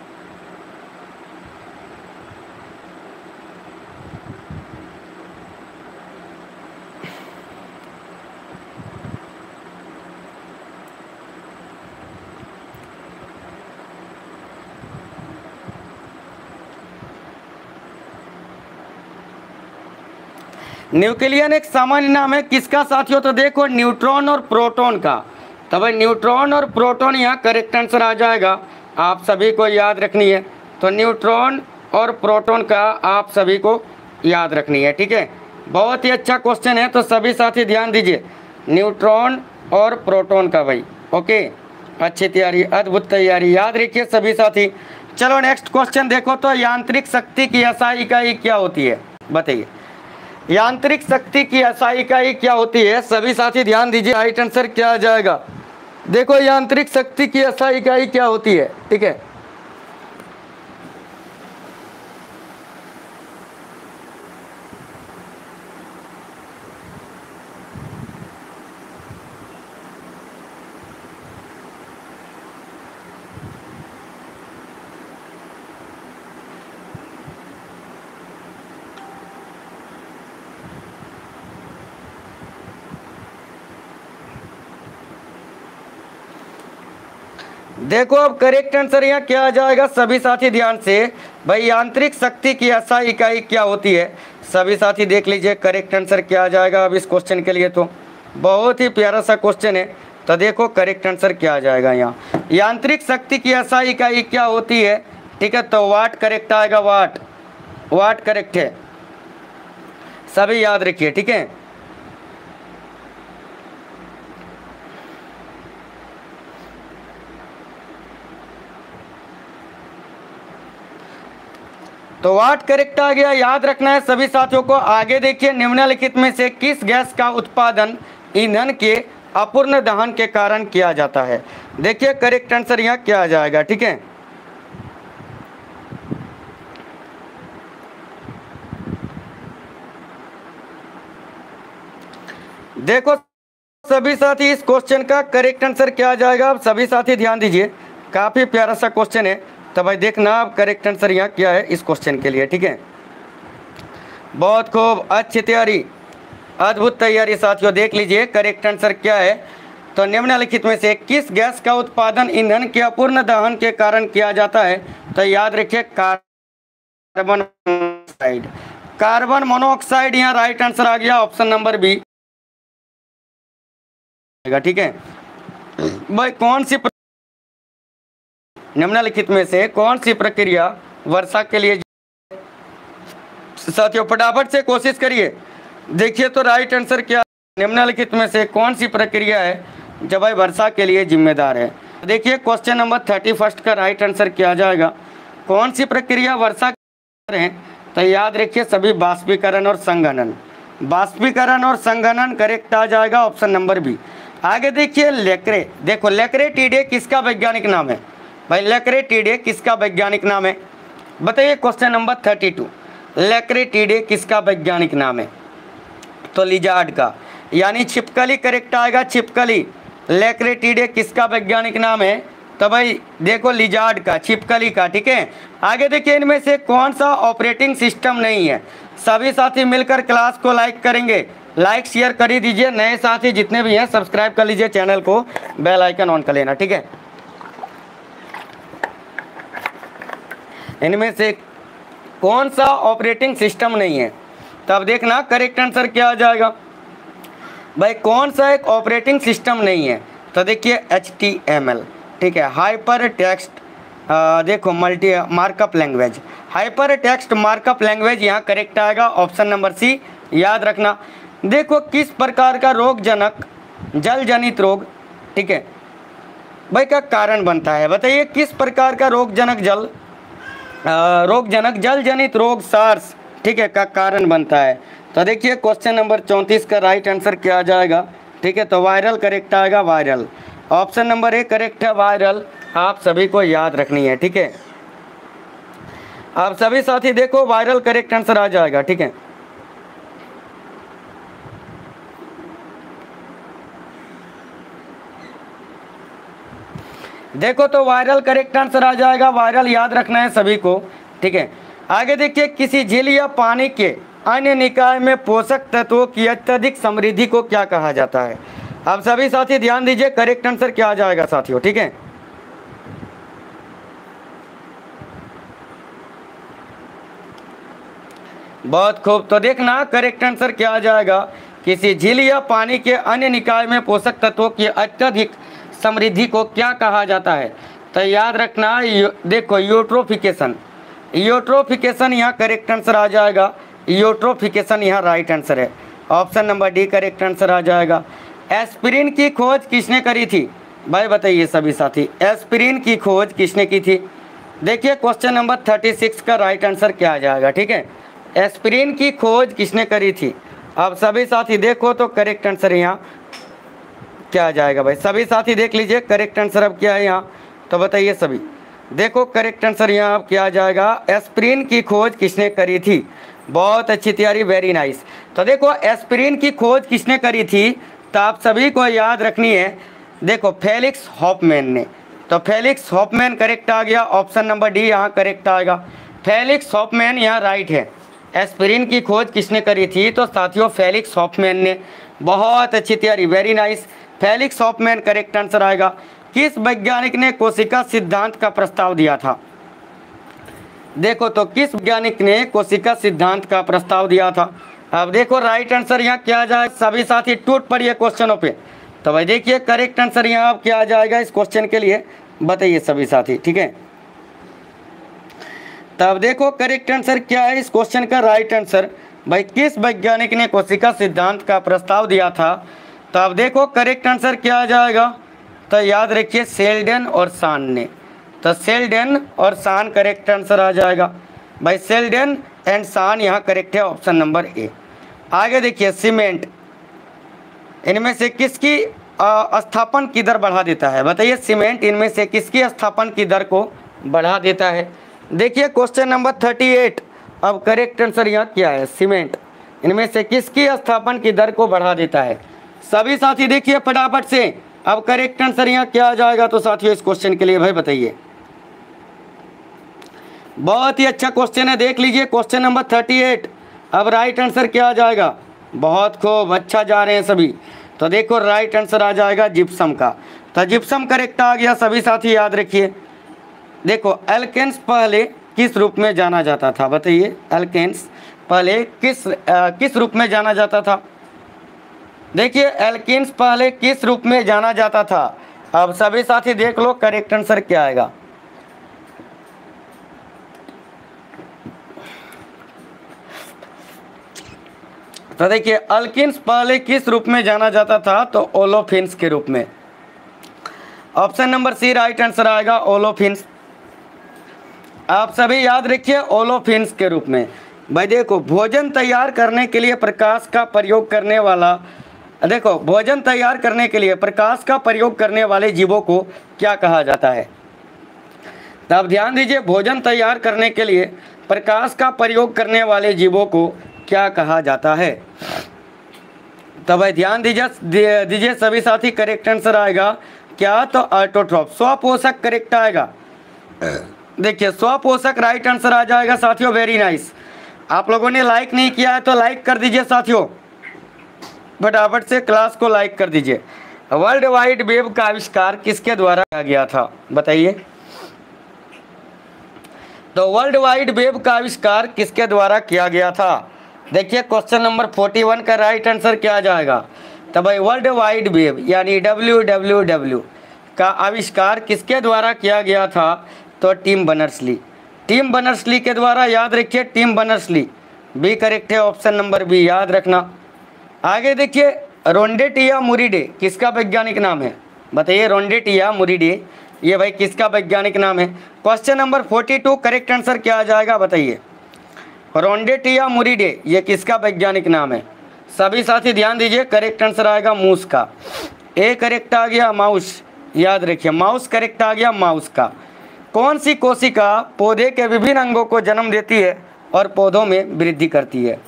[SPEAKER 1] न्यूक्लियन एक सामान्य नाम है किसका साथियों, तो देखो न्यूट्रॉन और प्रोटॉन का, तो भाई न्यूट्रॉन और प्रोटॉन यहाँ करेक्ट आंसर आ जाएगा, आप सभी को याद रखनी है, तो न्यूट्रॉन और प्रोटॉन का आप सभी को याद रखनी है, ठीक है। बहुत ही अच्छा क्वेश्चन है, तो सभी साथी ध्यान दीजिए, न्यूट्रॉन और प्रोटॉन का भाई। ओके, अच्छी तैयारी, अद्भुत तैयारी, याद रखिए सभी साथी। चलो नेक्स्ट क्वेश्चन देखो, तो यांत्रिक शक्ति की SI इकाई क्या होती है, बताइए। यांत्रिक शक्ति की SI इकाई क्या होती है, सभी साथी ध्यान दीजिए, राइट आंसर क्या आ जाएगा। देखो यांत्रिक शक्ति की SI इकाई क्या होती है, ठीक है। देखो अब करेक्ट आंसर यहाँ क्या आ जाएगा, सभी साथी ध्यान से, भाई यांत्रिक शक्ति की SI इकाई क्या होती है, सभी साथी देख लीजिए करेक्ट आंसर क्या आ जाएगा अब इस क्वेश्चन के लिए। तो बहुत ही प्यारा सा क्वेश्चन है, तो देखो करेक्ट आंसर क्या आ जाएगा यहाँ, यांत्रिक शक्ति की SI इकाई क्या होती है, ठीक है। तो वाट करेक्ट आएगा, वाट, वाट करेक्ट है, सभी याद रखिए, ठीक है। तो वाट करेक्ट आ गया, याद रखना है सभी साथियों को। आगे देखिए, निम्नलिखित में से किस गैस का उत्पादन ईंधन के अपूर्ण दहन के कारण किया जाता है। देखिए करेक्ट आंसर यहाँ क्या आ जाएगा, ठीक है। देखो सभी साथी इस क्वेश्चन का करेक्ट आंसर क्या आ जाएगा, अब सभी साथी ध्यान दीजिए, काफी प्यारा सा क्वेश्चन है, तो भाई देखना अब करेक्ट आंसर यहाँ क्या है इस क्वेश्चन के लिए, ठीक है। बहुत खूब, अच्छी तैयारी, अद्भुत तैयारी साथियों, देख लीजिए करेक्ट आंसर क्या है। तो निम्नलिखित में से किस गैस का उत्पादन ईंधन के अपूर्ण दहन के कारण किया जाता है, तो याद रखिए कार्बन मोनोऑक्साइड। कार्बन मोनोऑक्साइड यहाँ राइट आंसर आ गया, ऑप्शन नंबर बी, ठीक है। भाई कौन सी निम्नलिखित में से कौन सी प्रक्रिया वर्षा के लिए, साथियों फटाफट से कोशिश करिए, देखिए तो राइट आंसर क्या, निम्नलिखित में से कौन सी प्रक्रिया है जब भाई वर्षा के लिए जिम्मेदार है। देखिए क्वेश्चन नंबर 31 का राइट आंसर क्या आ जाएगा, कौन सी प्रक्रिया वर्षा है, तो याद रखिए सभी बाष्पीकरण और संघनन, बाष्पीकरण और संघनन करेक्ट आ जाएगा, ऑप्शन नंबर बी। आगे देखिए लेक्रे, देखो लेक्रेटिडे किसका वैज्ञानिक नाम है, भाई लेक्रेटिडे किसका वैज्ञानिक नाम है, बताइए। क्वेश्चन नंबर 32, लेक्रेटिडे किसका वैज्ञानिक नाम है, तो लिजार्ड का, यानी छिपकली करेक्ट आएगा, छिपकली। लेक्रेटिडे किसका वैज्ञानिक नाम है, तो भाई देखो लिजार्ड का, छिपकली का, ठीक है। आगे देखिए इनमें से कौन सा ऑपरेटिंग सिस्टम नहीं है, सभी साथी मिलकर क्लास को लाइक करेंगे, लाइक शेयर कर ही दीजिए, नए साथी जितने भी हैं सब्सक्राइब कर लीजिए चैनल को, बेल आइकन ऑन कर लेना, ठीक है। इनमें से कौन सा ऑपरेटिंग सिस्टम नहीं है, तब देखना करेक्ट आंसर क्या आ जाएगा, भाई कौन सा एक ऑपरेटिंग सिस्टम नहीं है, तो देखिए HTML, ठीक है, हाइपर टेक्स्ट, देखो multi markup language, hypertext markup language यहाँ करेक्ट आएगा, ऑप्शन नंबर सी, याद रखना। देखो किस प्रकार का रोगजनक जल जनित रोग, ठीक है भाई, का कारण बनता है, बताइए किस प्रकार का रोगजनक जल जनित रोग सार्स, ठीक है, का कारण बनता है। तो देखिए क्वेश्चन नंबर 34 का राइट आंसर क्या आ जाएगा, ठीक है, तो वायरल करेक्ट आएगा, viral, option number A correct है, वायरल, आप सभी को याद रखनी है, ठीक है। आप सभी साथी देखो वायरल करेक्ट आंसर आ जाएगा, ठीक है। देखो तो वायरल करेक्ट आंसर आ जाएगा, वायरल याद रखना है सभी को, ठीक है। आगे देखिए किसी झील या पानी के अन्य निकाय में पोषक तत्वों की अत्यधिक समृद्धि को क्या कहा जाता है। अब सभी साथी ध्यान दीजिए करेक्ट आंसर क्या आ जाएगा साथियों, ठीक है। बहुत खूब, तो देखना करेक्ट आंसर क्या आ जाएगा, किसी झील या पानी के अन्य निकाय में पोषक तत्वों की अत्यधिक समृद्धि को क्या कहा जाता है, तो याद रखना देखो यूट्रोफिकेशन, यूट्रोफिकेशन यहाँ करेक्ट आंसर आ जाएगा, यूट्रोफिकेशन यहाँ राइट आंसर है। Option number D correct answer आ जाएगा। एस्पिरिन की खोज किसने करी थी? भाई बताइए सभी साथी, एस्पिरिन की खोज किसने की थी? देखिए क्वेश्चन नंबर 36 का राइट आंसर क्या आ जाएगा, ठीक है। एस्पिरिन की खोज किसने करी थी? अब सभी साथी देखो तो करेक्ट आंसर यहाँ क्या आ जाएगा। भाई सभी साथी देख लीजिए करेक्ट आंसर अब क्या है यहाँ, तो बताइए सभी। देखो करेक्ट आंसर यहाँ अब क्या आ जाएगा, एस्पिरिन की खोज किसने करी थी? बहुत अच्छी तैयारी, वेरी नाइस। तो देखो एस्पिरिन की खोज किसने करी थी, तो आप सभी को याद रखनी है। देखो फेलिक्स हॉफमैन ने, तो फेलिक्स हॉफमैन करेक्ट आ गया। ऑप्शन नंबर डी यहाँ करेक्ट आएगा। फेलिक्स हॉफमैन यहाँ राइट है। एस्पिरिन की खोज किसने करी थी? तो साथियों फेलिक्स हॉफमैन ने। बहुत अच्छी तैयारी, very nice. Felix Hoffmann correct answer आएगा। किस वैज्ञानिक ने कोशिका सिद्धांत का प्रस्ताव दिया था? देखो तो किस वैज्ञानिक ने कोशिका सिद्धांत का प्रस्ताव दिया था? अब देखो राइट आंसर यहाँ क्या आ जाए, सभी साथी टूट पड़िए क्वेश्चनों पे। तो भाई देखिए करेक्ट आंसर यहाँ अब क्या आ जाएगा इस क्वेश्चन के लिए, बताइए सभी साथी, ठीक है। तब देखो करेक्ट आंसर क्या है इस क्वेश्चन का राइट आंसर। भाई किस वैज्ञानिक ने कोशिका सिद्धांत का प्रस्ताव दिया था? तब देखो करेक्ट आंसर क्या आ जाएगा, तो याद रखिए सेल्डन और सान ने। तो सेल्डन और सान करेक्ट आंसर आ जाएगा। भाई सेल्डन एंड सान यहाँ करेक्ट है, ऑप्शन नंबर ए। आगे देखिए सीमेंट, इनमें से किसकी स्थापन की दर बढ़ा देता है? बताइए सीमेंट इनमें से किसकी स्थापन की दर को बढ़ा देता है? देखिए क्वेश्चन नंबर 38, अब करेक्ट आंसर यहाँ क्या है, सीमेंट इनमें से किसकी स्थापन की दर को बढ़ा देता है? सभी साथी देखिए फटाफट से, अब करेक्ट आंसर यहाँ क्या आ जाएगा? तो साथियों इस क्वेश्चन के लिए भाई बताइए। बहुत ही अच्छा क्वेश्चन है, देख लीजिए क्वेश्चन नंबर 38। अब राइट आंसर क्या आ जाएगा? बहुत खूब, अच्छा जा रहे हैं सभी। तो देखो राइट आंसर आ जाएगा जिप्सम का। तो जिप्सम करेक्ट आ गया, सभी साथी याद रखिए। देखो एल्केन्स पहले किस रूप में जाना जाता था? बताइए एल्केन्स पहले किस रूप में जाना जाता था? देखिए एल्केन्स पहले किस रूप में जाना जाता था? अब सभी साथी देख लो करेक्ट आंसर क्या आएगा। तो देखिए अल्किन्स पहले किस रूप में जाना जाता था? तो ओलोफिन्स के रूप में। Option number C right answer आएगा, ओलोफिन्स। आप सभी याद रखिए ओलोफिन्स के रूप में। भाई देखो भोजन तैयार करने के लिए प्रकाश का प्रयोग करने वाला, देखो भोजन तैयार करने के लिए प्रकाश का प्रयोग करने वाले जीवों को क्या कहा जाता है? तब ध्यान दीजिए, भोजन तैयार करने के लिए प्रकाश का प्रयोग करने वाले जीवों को क्या कहा जाता है? तो भाई ध्यान दीजिए सभी साथी, करेक्ट आंसर आएगा क्या? तो ऑटोट्रॉप, स्वपोषक करेक्ट आएगा। देखिए स्वपोषक राइट आंसर आ जाएगा साथियों, वेरी नाइस। आप लोगों ने लाइक नहीं किया है तो लाइक कर दीजिए साथियों, फटाफट से क्लास को लाइक कर दीजिए। वर्ल्ड वाइड वेब का आविष्कार किसके द्वारा किया गया था? बताइए। तो वर्ल्ड वाइड वेब का आविष्कार किसके द्वारा किया गया था? देखिए क्वेश्चन नंबर 41 का राइट आंसर क्या आ जाएगा? तो भाई वर्ल्ड वाइड वेब यानी WWW का आविष्कार किसके द्वारा किया गया था? तो टिम बर्नर्स-ली। टिम बर्नर्स-ली के द्वारा, याद रखिए टिम बर्नर्स-ली। बी करेक्ट है, ऑप्शन नंबर बी याद रखना। आगे देखिए रोंडेटिया मुरिडे किसका वैज्ञानिक नाम है? बताइए रोंडेटिया मुरिडे ये भाई किसका वैज्ञानिक नाम है? क्वेश्चन नंबर 42 करेक्ट आंसर क्या आ जाएगा? बताइए। रोंडेटिया मुरिडे ये किसका वैज्ञानिक नाम है? सभी साथी ध्यान दीजिए, करेक्ट आंसर आएगा मूस का। ए करेक्ट आ गया, माउस याद रखिए, माउस करेक्ट आ गया, माउस का। कौन सी कोशिका पौधे के विभिन्न अंगों को जन्म देती है और पौधों में वृद्धि करती है?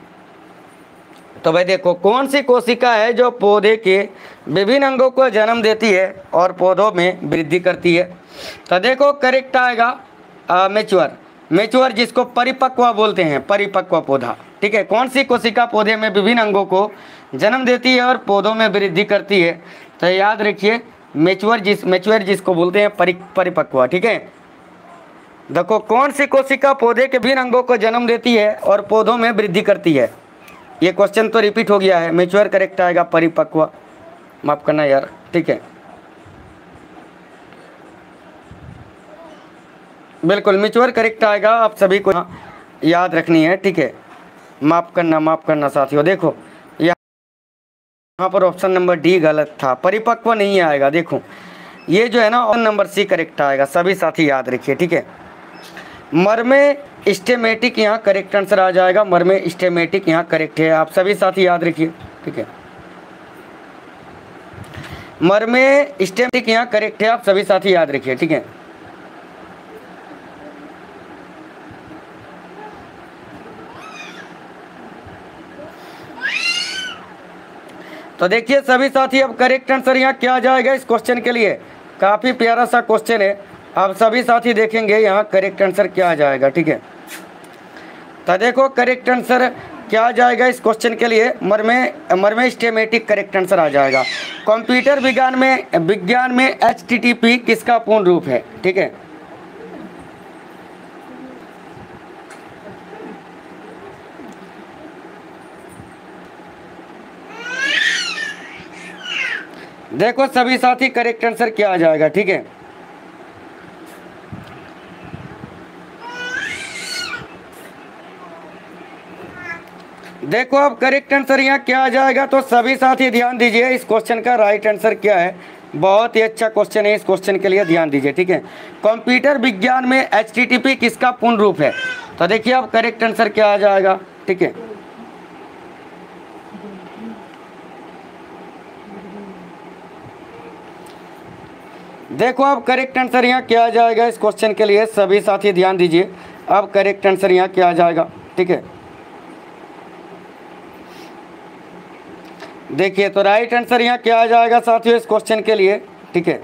[SPEAKER 1] तो भाई देखो कौन सी कोशिका है जो पौधे के विभिन्न अंगों को जन्म देती है और पौधों में वृद्धि करती है? तो देखो करेक्ट आएगा मैच्योर, मैच्योर जिसको परिपक्व बोलते हैं, परिपक्व पौधा। ठीक है, कौन सी कोशिका पौधे में विभिन्न अंगों को जन्म देती है और पौधों में वृद्धि करती है? तो याद रखिए मैच्योर जिसको बोलते हैं परिपक्व। ठीक है, देखो कौन सी कोशिका पौधे के विभिन्न अंगों को जन्म देती है और पौधों में वृद्धि करती है? ये क्वेश्चन तो रिपीट हो गया है, मैच्योर करेक्ट आएगा, परिपक्व माफ करना यार। ठीक है, बिल्कुल मैच्योर करेक्ट आएगा, आप सभी को याद रखनी है। ठीक है, माफ़ करना साथियों। देखो यहाँ पर ऑप्शन नंबर डी गलत था, परिपक्व नहीं आएगा। देखो ये जो है ना ऑप्शन नंबर सी करेक्ट आएगा, सभी साथी याद रखिए, ठीक है। मर्मे स्टेमेटिक यहाँ करेक्ट आंसर आ जाएगा, मर्मे स्टेमेटिक यहाँ करेक्ट है, आप सभी साथी याद रखिए, ठीक है। मर्मे स्टेमेटिक यहाँ करेक्ट है, आप सभी साथी याद रखिए, ठीक है। तो देखिए सभी साथी, अब करेक्ट आंसर यहाँ क्या आ जाएगा इस क्वेश्चन के लिए। काफ़ी प्यारा सा क्वेश्चन है, अब सभी साथी देखेंगे यहाँ करेक्ट आंसर क्या आ जाएगा, ठीक है। तो देखो करेक्ट आंसर क्या आ जाएगा इस क्वेश्चन के लिए, मर्मे स्टेमेटिक करेक्ट आंसर आ जाएगा। कंप्यूटर विज्ञान में HTTP किसका पूर्ण रूप है, ठीक है। देखो सभी साथी करेक्ट आंसर क्या आ जाएगा, ठीक है। देखो अब करेक्ट आंसर यहाँ क्या आ जाएगा, तो सभी साथी ध्यान दीजिए इस क्वेश्चन का राइट आंसर क्या है। बहुत ही अच्छा क्वेश्चन है, इस क्वेश्चन के लिए ध्यान दीजिए, ठीक है। कंप्यूटर विज्ञान में HTTP किसका पूर्ण रूप है, तो देखिए अब करेक्ट आंसर क्या आ जाएगा, ठीक है। देखो अब करेक्ट आंसर यहाँ क्या आ जाएगा इस क्वेश्चन के लिए, सभी साथी ध्यान दीजिए, अब करेक्ट आंसर यहाँ क्या आ जाएगा, ठीक है। देखिए तो राइट आंसर यहाँ क्या आ जाएगा साथियों इस क्वेश्चन के लिए, ठीक है।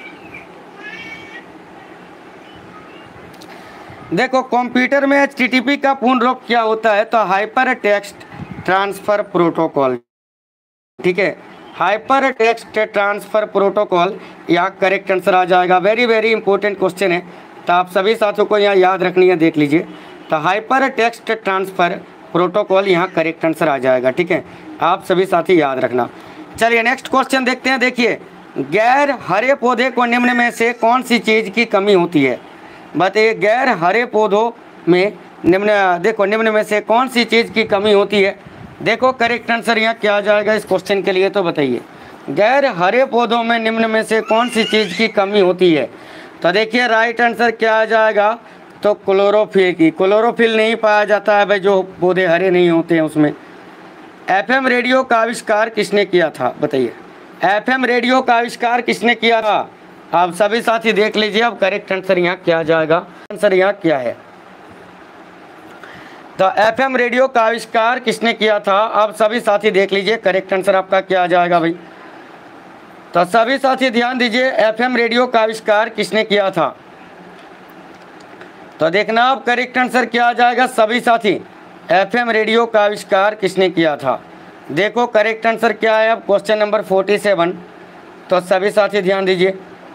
[SPEAKER 1] देखो कंप्यूटर में HTTP का पूर्ण रूप क्या होता है, तो हाइपर टेक्स्ट ट्रांसफर प्रोटोकॉल, ठीक है। हाइपर टेक्स्ट ट्रांसफर प्रोटोकॉल यहाँ करेक्ट आंसर आ जाएगा। वेरी वेरी इंपॉर्टेंट क्वेश्चन है, तो आप सभी साथियों को यहाँ याद रखनी है, देख लीजिए। तो हाइपर टेक्स्ट ट्रांसफर प्रोटोकॉल यहाँ करेक्ट आंसर आ जाएगा, ठीक है। आप सभी साथी याद रखना। चलिए नेक्स्ट क्वेश्चन देखते हैं। देखिए गैर हरे पौधे को निम्न में से कौन सी चीज़ की कमी होती है, बताइए। गैर हरे पौधों में निम्न में से कौन सी चीज़ की कमी होती है। देखो करेक्ट आंसर यहाँ क्या आ जाएगा इस क्वेश्चन के लिए, तो बताइए गैर हरे पौधों में निम्न में से कौन सी चीज़ की कमी होती है। तो देखिए राइट आंसर क्या आ जाएगा, तो क्लोरोफिल की। क्लोरोफिल नहीं पाया जाता है भाई, जो पौधे हरे नहीं होते हैं उसमें। FM रेडियो का आविष्कार किसने किया था, बताइए। FM रेडियो का आविष्कार किसने किया था, आप सभी साथी देख लीजिए। अब करेक्ट आंसर यहाँ क्या आ जाएगा, आंसर यहाँ क्या है, तो FM रेडियो का आविष्कार किसने किया था, आप सभी साथी देख लीजिए। करेक्ट आंसर आपका क्या आ जाएगा भाई, तो सभी साथी ध्यान दीजिए, FM रेडियो का आविष्कार किसने किया था। तो देखना अब करेक्ट आंसर क्या आ जाएगा सभी साथी, FM रेडियो का आविष्कार किसने किया था। देखो करेक्ट आंसर क्या है अब क्वेश्चन नंबर 47, तो सभी साथी ध्यान दीजिए।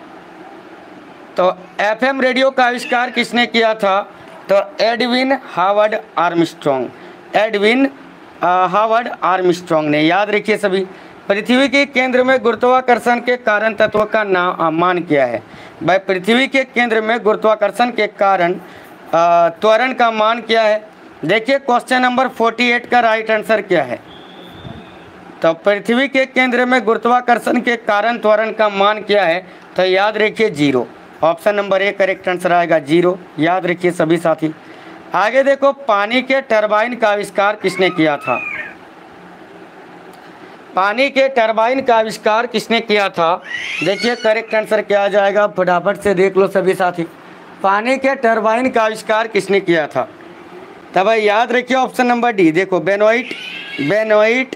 [SPEAKER 1] तो FM रेडियो का आविष्कार किसने किया था, तो Edwin Howard Armstrong. Edwin Howard Armstrong ने। याद रखिए सभी। पृथ्वी के केंद्र में गुरुत्वाकर्षण के कारण तत्व का मान क्या है, भाई। पृथ्वी के केंद्र में गुरुत्वाकर्षण के कारण त्वरण का मान क्या है। देखिए क्वेश्चन नंबर 48 का राइट आंसर क्या है, तो पृथ्वी के केंद्र में गुरुत्वाकर्षण के कारण त्वरण का मान क्या है, तो याद रखिए 0। Option number A correct answer आएगा 0, याद रखिए सभी साथी। आगे देखो पानी के टरबाइन का आविष्कार किसने किया था। पानी के टरबाइन का आविष्कार किसने किया था, देखिए करेक्ट आंसर क्या आ जाएगा, फटाफट से देख लो सभी साथी। पानी के टरबाइन का आविष्कार किसने किया था, तब भाई याद रखिए ऑप्शन नंबर डी। देखो बेनोइट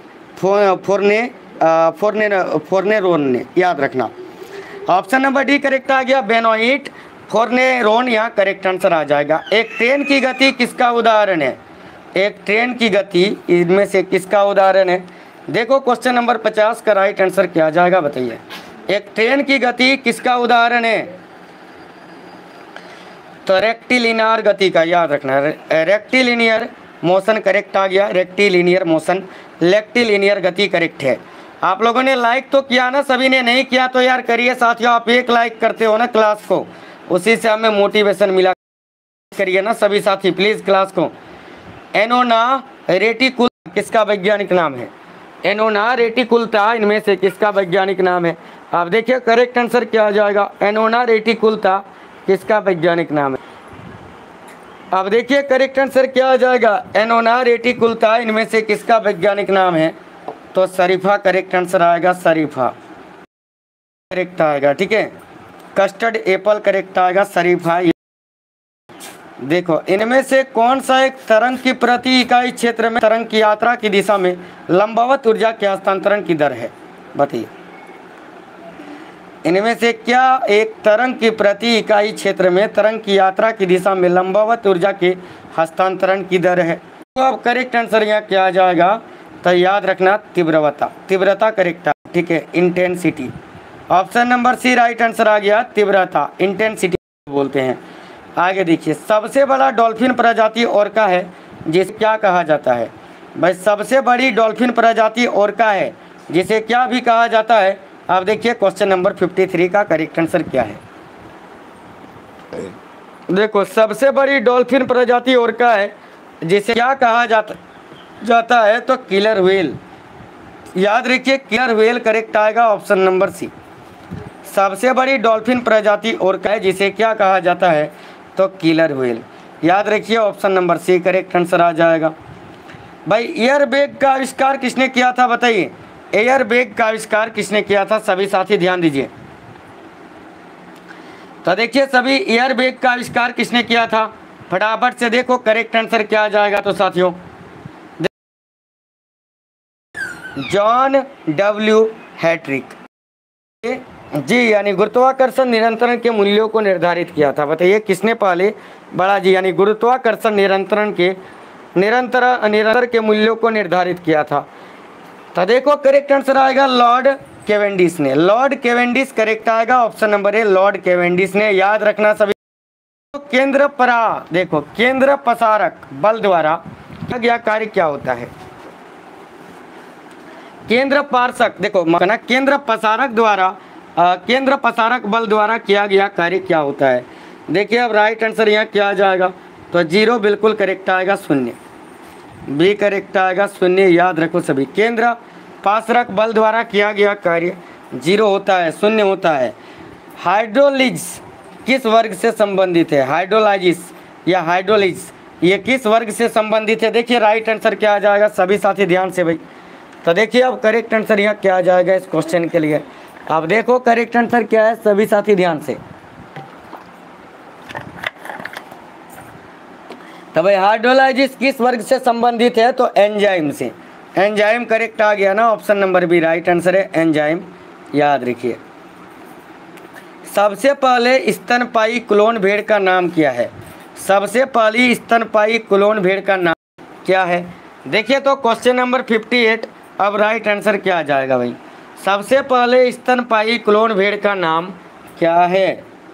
[SPEAKER 1] फोर्नेरोन ने, याद रखना। ऑप्शन नंबर डी करेक्ट आ गया, बेनोइट फोर्नेरोन यहाँ करेक्ट आंसर आ जाएगा। एक ट्रेन की गति किसका उदाहरण है, एक ट्रेन की गति इनमें से किसका उदाहरण है। देखो क्वेश्चन नंबर 50 का राइट आंसर क्या आ जाएगा, बताइए। एक ट्रेन की गति किसका उदाहरण है, तो रेक्टिलिनियर गति का, याद रखना। रेक्टिलिनियर मोशन करेक्ट आ गया, रेक्टिलिनियर मोशन। लेक्टिलिनियर गति करेक्ट है। आप लोगों ने लाइक तो किया ना, सभी ने नहीं किया तो यार करिए साथियों। आप एक लाइक करते हो ना क्लास को, उसी से हमें मोटिवेशन मिला। करिए ना सभी साथी प्लीज़ क्लास को। एनोना रेटिकुल किसका वैज्ञानिक नाम है? एनोना रेटिकुलता इनमें से किसका वैज्ञानिक नाम है? आप देखिए करेक्ट आंसर क्या आ जाएगा, एनोना रेटिकुलता किसका वैज्ञानिक नाम है? अब देखिए करेक्ट आंसर क्या आ जाएगा, एनोना रेटिकुलता इनमें से किसका वैज्ञानिक नाम है? तो शरीफा करेक्ट आंसर आएगा, शरीफा करेक्ट आएगा। ठीक है, कस्टर्ड एप्पल करेक्ट आएगा, शरीफा। देखो इनमें से कौन सा एक तरंग की प्रति इकाई क्षेत्र में तरंग की यात्रा की दिशा में लंबवत ऊर्जा के हस्तांतरण की दर है? बताइए, इनमें से क्या एक तरंग की प्रति इकाई क्षेत्र में तरंग की यात्रा की दिशा में लंबवत ऊर्जा के हस्तांतरण की दर है? तो अब करेक्ट आंसर यहाँ क्या आ जाएगा, तो याद रखना तीव्रता, तीव्रता करेक्ट है। ठीक है, intensity, option number C right answer आ गया, तीव्रता, इंटेंसिटी बोलते हैं। आगे देखिए, सबसे बड़ा डॉल्फिन प्रजाति ओर्का है जिसे क्या कहा जाता है? भाई सबसे बड़ी डॉल्फिन प्रजाति ओर्का है जिसे क्या भी कहा जाता है? आप देखिए क्वेश्चन नंबर 53 का करेक्ट आंसर क्या है। देखो सबसे बड़ी डॉल्फिन प्रजाति ओर्का है जिसे क्या कहा जाता है? तो किलर व्हेल, याद रखिए किलर व्हेल करेक्ट आएगा, ऑप्शन नंबर सी। सबसे बड़ी डॉल्फिन प्रजाति ओर्का है जिसे क्या कहा जाता है? तो किलर व्हेल, याद रखिए option number C correct answer आ जाएगा। भाई एयर बैग का आविष्कार किसने किया था? बताइए, एयर बैग का आविष्कार किसने किया था? सभी साथी ध्यान दीजिए। तो देखिए सभी, एयर बैग का आविष्कार किसने किया था? फटाफट से देखो करेक्ट आंसर क्या आ जाएगा। तो साथियों जॉन डब्ल्यू हैड्रिक जी, यानी गुरुत्वाकर्षण निरंतरण के मूल्यों को निर्धारित किया था। बताइए किसने पहले बड़ा जी यानी गुरुत्वाकर्षण निरंतर के मूल्यों को निर्धारित किया था? तो देखो करेक्ट आंसर आएगा लॉर्ड केवेंडिश ने, लॉर्ड केवेंडिश करेक्ट आएगा, option number A Lord Cavendish ने। याद रखना सभी। देखो केंद्र पसारक बल द्वारा किया गया कार्य क्या होता है? केंद्र पार्षक, देखो ना, केंद्र पसारक बल द्वारा किया गया कार्य क्या होता है? देखिए अब राइट आंसर यहाँ क्या आ जाएगा? तो 0 बिल्कुल करेक्ट आएगा, 0 बी करेक्ट आएगा, 0। याद रखो सभी, केंद्र पार्षक बल द्वारा किया गया कार्य 0 होता है, 0 होता है। हाइड्रोलिज किस वर्ग से संबंधित है? हाइड्रोलाइजिस या हाइड्रोलिज ये किस वर्ग से संबंधित है? देखिए राइट आंसर क्या आ जाएगा, सभी साथी ध्यान से भाई। तो देखिए अब करेक्ट आंसर यहाँ क्या आ जाएगा इस क्वेश्चन के लिए? अब देखो करेक्ट आंसर क्या है, सभी साथी ध्यान से। तो भाई हाइड्रोलाइजिस किस वर्ग से संबंधित है? तो एंजाइम से, एंजाइम करेक्ट आ गया ना, option number B right answer है, एंजाइम। याद रखिए सबसे पहले स्तनपायी क्लोन भेड़ का नाम क्या है? सबसे पहली स्तनपायी क्लोन भेड़ का नाम क्या है? देखिए तो क्वेश्चन नंबर 58, अब राइट आंसर क्या आ जाएगा भाई? सबसे पहले स्तनपायी क्लोन भेड़ का नाम क्या है?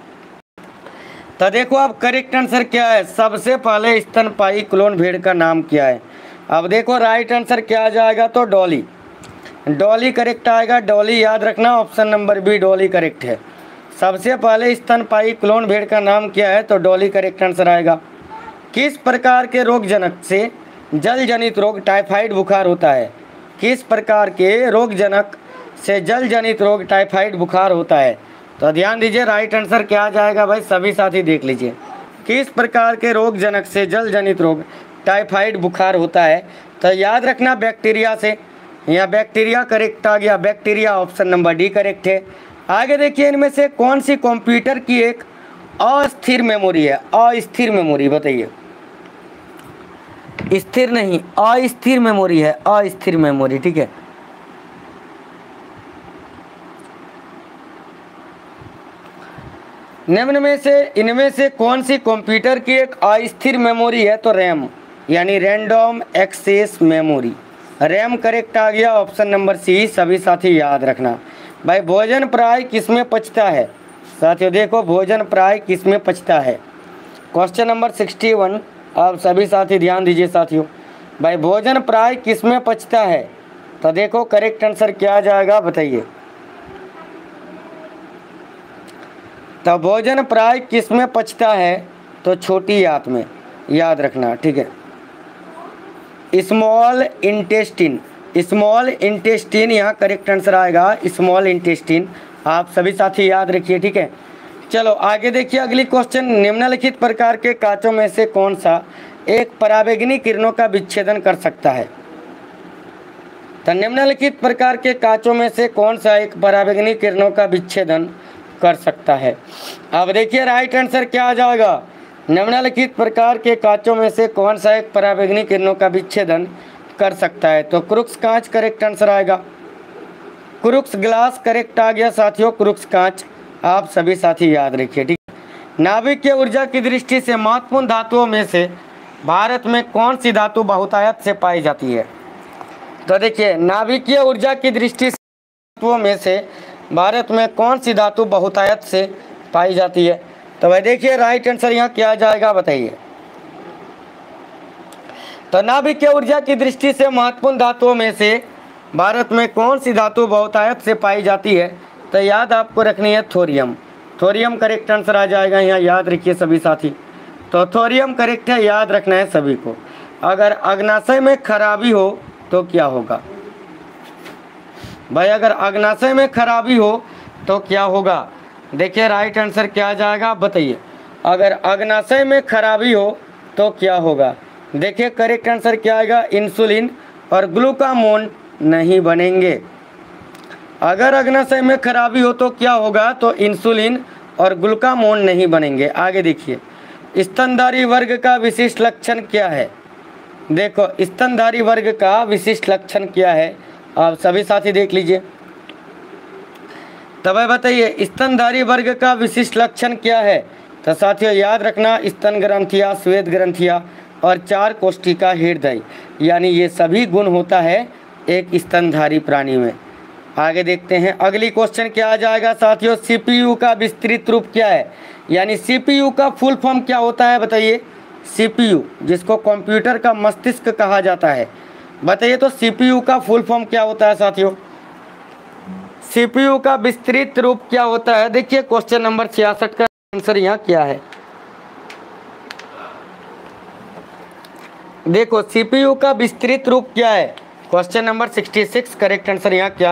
[SPEAKER 1] तो देखो अब करेक्ट आंसर क्या है, सबसे पहले स्तनपायी क्लोन भेड़ का नाम क्या है? अब देखो राइट आंसर क्या आ जाएगा? तो डॉली, डॉली करेक्ट आएगा, डॉली। याद रखना option number B Dolly correct है। सबसे पहले स्तनपायी क्लोन भेड़ का नाम क्या है? तो डॉली करेक्ट आंसर आएगा। किस प्रकार के रोगजनक से जल जनित रोग टाइफाइड बुखार होता है? किस प्रकार के रोगजनक से जल जनित रोग टाइफाइड बुखार होता है? तो ध्यान दीजिए राइट आंसर क्या आ जाएगा भाई, सभी साथी देख लीजिए। किस प्रकार के रोगजनक से जल जनित रोग टाइफाइड बुखार होता है? तो याद रखना बैक्टीरिया से, यहाँ बैक्टीरिया करेक्ट आ गया, bacteria option number D correct है। आगे देखिए इनमें से कौन सी कंप्यूटर की एक अस्थिर मेमोरी है? अस्थिर मेमोरी बताइए, स्थिर नहीं अस्थिर मेमोरी है, अस्थिर मेमोरी। ठीक है, निम्न में से इनमें से कौन सी कंप्यूटर की एक अस्थिर मेमोरी है? तो रैम यानी random access memory, RAM correct आ गया, ऑप्शन नंबर सी। सभी साथी याद रखना भाई, भोजन प्राय किसमें पचता है? साथियों देखो भोजन प्राय किसमें पचता है? क्वेश्चन नंबर 61, आप सभी साथी ध्यान दीजिए साथियों। भाई भोजन प्राय किसमें पचता है? तो देखो करेक्ट आंसर क्या आ जाएगा बताइए? तो भोजन प्राय किसमें पचता है? तो छोटी आंत में, याद रखना। ठीक है, स्मॉल इंटेस्टिन, स्मॉल इंटेस्टिन यहाँ करेक्ट आंसर आएगा, स्मॉल इंटेस्टिन। आप सभी साथी याद रखिए, ठीक है। चलो आगे देखिए अगली क्वेश्चन, निम्नलिखित प्रकार के कांचों में से कौन सा एक पराबैंगनी किरणों का विच्छेदन कर सकता है। तो निम्नलिखित प्रकार के कांचों में से कौन सा एक पराबैंगनी किरणों का विच्छेदन कर सकता है। अब देखिए राइट आंसर क्या आ जाएगा, निम्नलिखित प्रकार के कांचों में से कौन सा एक पराबैंगनी किरणों का विच्छेदन कर सकता है। तो क्रुक्स कांच करेक्ट आंसर आएगा, क्रुक्स ग्लास करेक्ट आ गया साथियों, क्रुक्स कांच। आप सभी साथी याद रखिए, ठीक। नाभिकीय ऊर्जा की दृष्टि से महत्वपूर्ण धातुओं में से भारत में कौन सी धातु बहुतायत से पाई जाती है। तो देखिए नाभिकीय ऊर्जा की दृष्टि से धातुओं में से भारत में कौन सी धातु बहुतायत से पाई जाती है। तो भाई देखिए राइट आंसर यहाँ क्या जाएगा बताइए। तो नाभिकीय ऊर्जा की दृष्टि से महत्वपूर्ण धातुओं में से भारत में कौन सी धातु बहुतायत से पाई जाती है। तो याद आपको रखनी है थोरियम, थोरियम करेक्ट आंसर आ जाएगा यहाँ, याद रखिए सभी साथी। तो थोरियम करेक्ट है, याद रखना है सभी को। अगर अग्नाशय में खराबी हो तो क्या होगा भाई, अगर अग्नाशय में खराबी हो तो क्या होगा। देखिए राइट आंसर क्या आ जाएगा बताइए, अगर अग्नाशय में खराबी हो तो क्या होगा। देखिए करेक्ट आंसर क्या आएगा, इंसुलिन और ग्लूकामोन नहीं बनेंगे। अगर अग्नाशय में खराबी हो तो क्या होगा, तो इंसुलिन और ग्लूकामोन नहीं बनेंगे। आगे देखिए स्तनधारी वर्ग का विशिष्ट लक्षण क्या है। देखो स्तनधारी वर्ग का विशिष्ट लक्षण क्या है, आप सभी साथी देख लीजिए। तब बताइए स्तनधारी वर्ग का विशिष्ट लक्षण क्या है। तो साथियों याद रखना, स्तन ग्रंथियाँ, श्वेत ग्रंथियाँ और 4 कोष्ठिका हृदय, यानी ये सभी गुण होता है एक स्तनधारी प्राणी में। आगे देखते हैं अगली क्वेश्चन क्या आ जाएगा साथियों, सीपीयू का विस्तृत रूप क्या है, यानी सीपीयू का फुल फॉर्म क्या होता है बताइए। सीपीयू जिसको कंप्यूटर का मस्तिष्क कहा जाता है, बताइए तो सीपीयू का फुल फॉर्म क्या होता है साथियों। सीपीयू का विस्तृत रूप क्या होता है। देखिए क्वेश्चन नंबर 66 का आंसर यहाँ क्या है। देखो सीपीयू का विस्तृत रूप क्या है, क्वेश्चन नंबर 66 करेक्ट आंसर यहाँ क्या है।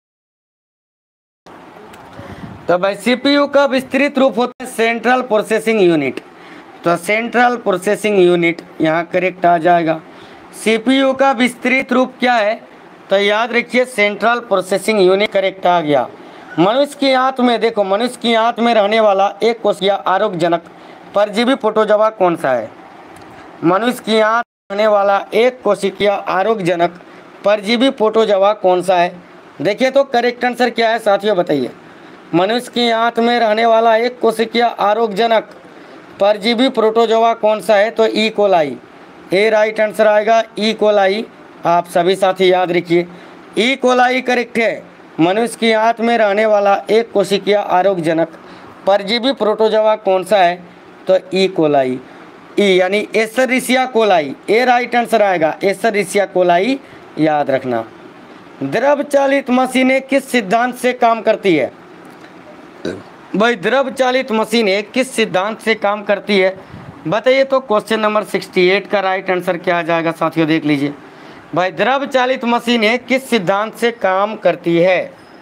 [SPEAKER 1] तो भाई सीपीयू का विस्तृत रूप होता है सेंट्रल प्रोसेसिंग यूनिट। तो सेंट्रल प्रोसेसिंग यूनिट यहाँ करेक्ट आ जाएगा। सीपीयू का विस्तृत रूप क्या है, तो याद रखिए सेंट्रल प्रोसेसिंग यूनिट करेक्ट आ गया। मनुष्य की आंत में, देखो मनुष्य की आंत में रहने वाला एक कोशिकीय आरोग्यजनक परजीवी प्रोटोजोआ कौन सा है। मनुष्य की आंत में रहने वाला एक कोशिकीय आरोग्यजनक परजीवी प्रोटोजोआ कौन सा है। देखिए तो करेक्ट आंसर क्या है साथियों बताइए। मनुष्य की आंत में रहने वाला एक कोशिकीय आरोग्यजनक परजीवी प्रोटोजोआ कौन सा है, तो E coli. A right answer आएगा ई कोलाई। आप सभी साथी याद रखिए ई कोलाई करेक्ट है। मनुष्य की आंत में रहने वाला एक कोशिकीय आरोग्यजनक परजीवी प्रोटोजोआ कौन सा है, तो ई कोलाई। ई यानी Escherichia coli, A right answer आएगा एस्चेरिचिया कोलाई, याद रखना। द्रव चालित मशीनें किस सिद्धांत से काम करती है। भाई द्रव चालित मशीनें किस सिद्धांत से काम करती है बताइए। तो क्वेश्चन नंबर 68 का राइट आंसर क्या आ जाएगा साथियों, देख लीजिए। भाई द्रव चालित मशीनें किस सिद्धांत से काम करती है।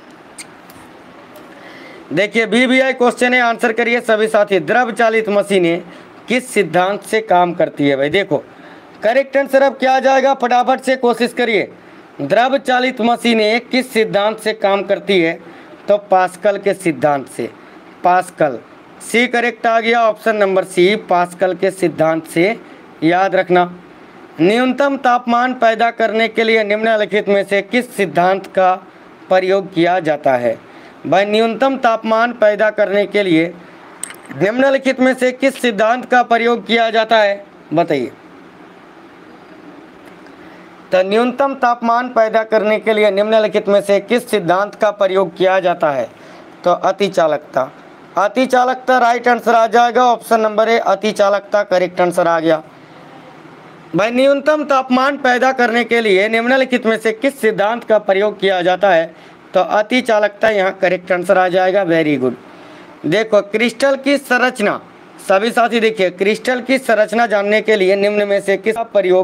[SPEAKER 1] देखिए बीबीआई क्वेश्चन है, आंसर करिए सभी साथी। द्रव चालित मशीनें किस सिद्धांत से काम करती है। भाई देखो करेक्ट आंसर अब क्या आ जाएगा, फटाफट से कोशिश करिए। द्रव चालित मशीनें किस सिद्धांत से काम करती है, तो पास्कल के सिद्धांत से। पास्कल, सी करेक्ट आ गया, ऑप्शन नंबर सी पास्कल के सिद्धांत से, याद रखना। न्यूनतम तापमान पैदा करने के लिए निम्नलिखित में से किस सिद्धांत का प्रयोग किया जाता है। भाई न्यूनतम तापमान पैदा करने के लिए निम्नलिखित में से किस सिद्धांत का प्रयोग किया जाता है बताइए। तो न्यूनतम तापमान पैदा करने के लिए निम्नलिखित में से किस सिद्धांत का प्रयोग किया जाता है, तो अतिचालकता। अतिचालकता राइट आंसर आ जाएगा, ऑप्शन नंबर ए अतिचालकता करेक्ट आंसर आ गया। भाई न्यूनतम तापमान पैदा करने के लिए निम्नलिखित में से किस सिद्धांत का प्रयोग किया जाता है, तो अतिचालकता यहाँ करेक्ट आंसर आ जाएगा, वेरी गुड। देखो क्रिस्टल की संरचना, सभी साथी देखिए क्रिस्टल की संरचना जानने के लिए निम्न में से किसका प्रयोग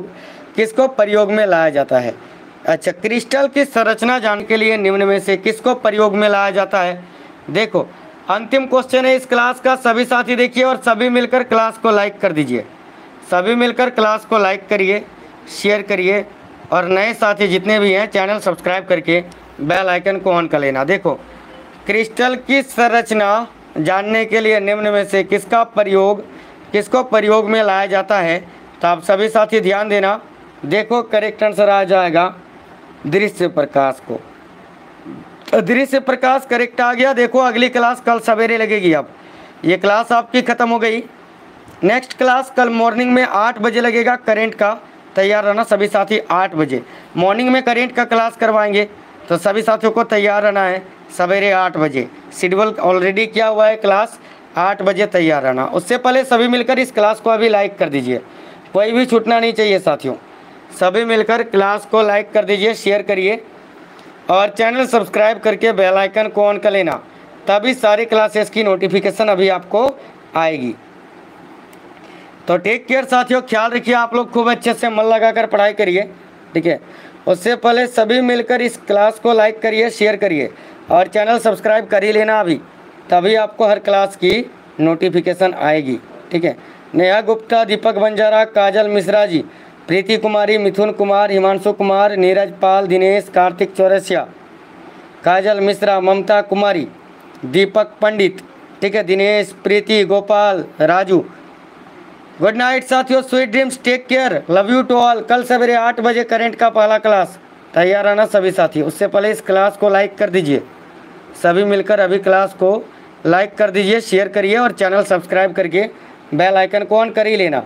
[SPEAKER 1] किसको प्रयोग में लाया जाता है? अच्छा, क्रिस्टल की संरचना जानने के लिए निम्न में से किसको प्रयोग में लाया जाता है? देखो, अंतिम क्वेश्चन है इस क्लास का। सभी साथी देखिए और सभी मिलकर क्लास को लाइक कर दीजिए। सभी मिलकर क्लास को लाइक करिए, शेयर करिए और नए साथी जितने भी हैं चैनल सब्सक्राइब करके बेल आइकन को ऑन कर लेना। देखो, क्रिस्टल की संरचना जानने के लिए निम्न में से किसको प्रयोग में लाया जाता है? तो आप सभी साथी ध्यान देना। देखो, करेक्ट आंसर आ जाएगा दृश्य प्रकाश को। दृश्य प्रकाश करेक्ट आ गया। देखो, अगली क्लास कल सवेरे लगेगी। अब ये क्लास आपकी ख़त्म हो गई। नेक्स्ट क्लास कल मॉर्निंग में 8 बजे लगेगा। करेंट का तैयार रहना सभी साथी। 8 बजे मॉर्निंग में करेंट का क्लास करवाएंगे, तो सभी साथियों को तैयार रहना है सवेरे 8 बजे। शेड्यूल ऑलरेडी किया हुआ है, क्लास 8 बजे तैयार रहना। उससे पहले सभी मिलकर इस क्लास को अभी लाइक कर दीजिए, कोई भी छूटना नहीं चाहिए साथियों। सभी मिलकर क्लास को लाइक कर दीजिए, शेयर करिए और चैनल सब्सक्राइब करके बेल आइकन को ऑन कर लेना, तभी सारी क्लासेस की नोटिफिकेशन अभी आपको आएगी। तो टेक केयर साथियों, ख्याल रखिए आप लोग, खूब अच्छे से मन लगाकर पढ़ाई करिए, ठीक है। उससे पहले सभी मिलकर इस क्लास को लाइक करिए, शेयर करिए और चैनल सब्सक्राइब कर ही लेना अभी, तभी आपको हर क्लास की नोटिफिकेशन आएगी, ठीक है। नेहा गुप्ता, दीपक बंजारा, काजल मिश्रा जी, प्रीति कुमारी, मिथुन कुमार, हिमांशु कुमार, नीरज पाल, दिनेश, कार्तिक चौरसिया, काजल मिश्रा, ममता कुमारी, दीपक पंडित, ठीक है, दिनेश, प्रीति, गोपाल, राजू। गुड नाइट साथियों, sweet dreams, take care, love you to all. कल सवेरे 8 बजे करेंट का पहला क्लास, तैयार रहना सभी साथी। उससे पहले इस क्लास को लाइक कर दीजिए, सभी मिलकर अभी क्लास को लाइक कर दीजिए, शेयर करिए और चैनल सब्सक्राइब करके बेल आइकन को ऑन कर ही लेना।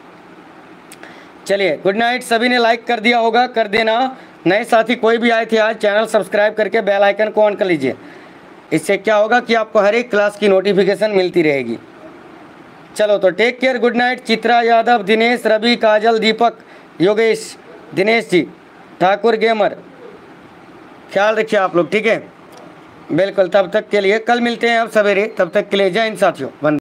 [SPEAKER 1] चलिए, गुड नाइट। सभी ने लाइक कर दिया होगा, कर देना। नए साथी कोई भी आए थे आज, चैनल सब्सक्राइब करके बेल आइकन को ऑन कर लीजिए। इससे क्या होगा कि आपको हर एक क्लास की नोटिफिकेशन मिलती रहेगी। चलो तो take care, good night. Chitra Yadav, Dinesh, Ravi, Kajal, Deepak, Yogesh, Dinesh ji, Thakur gamer, ख्याल रखिए आप लोग, ठीक है। बिल्कुल, तब तक के लिए कल मिलते हैं अब सवेरे। तब तक के लिए जय हिंद साथियों।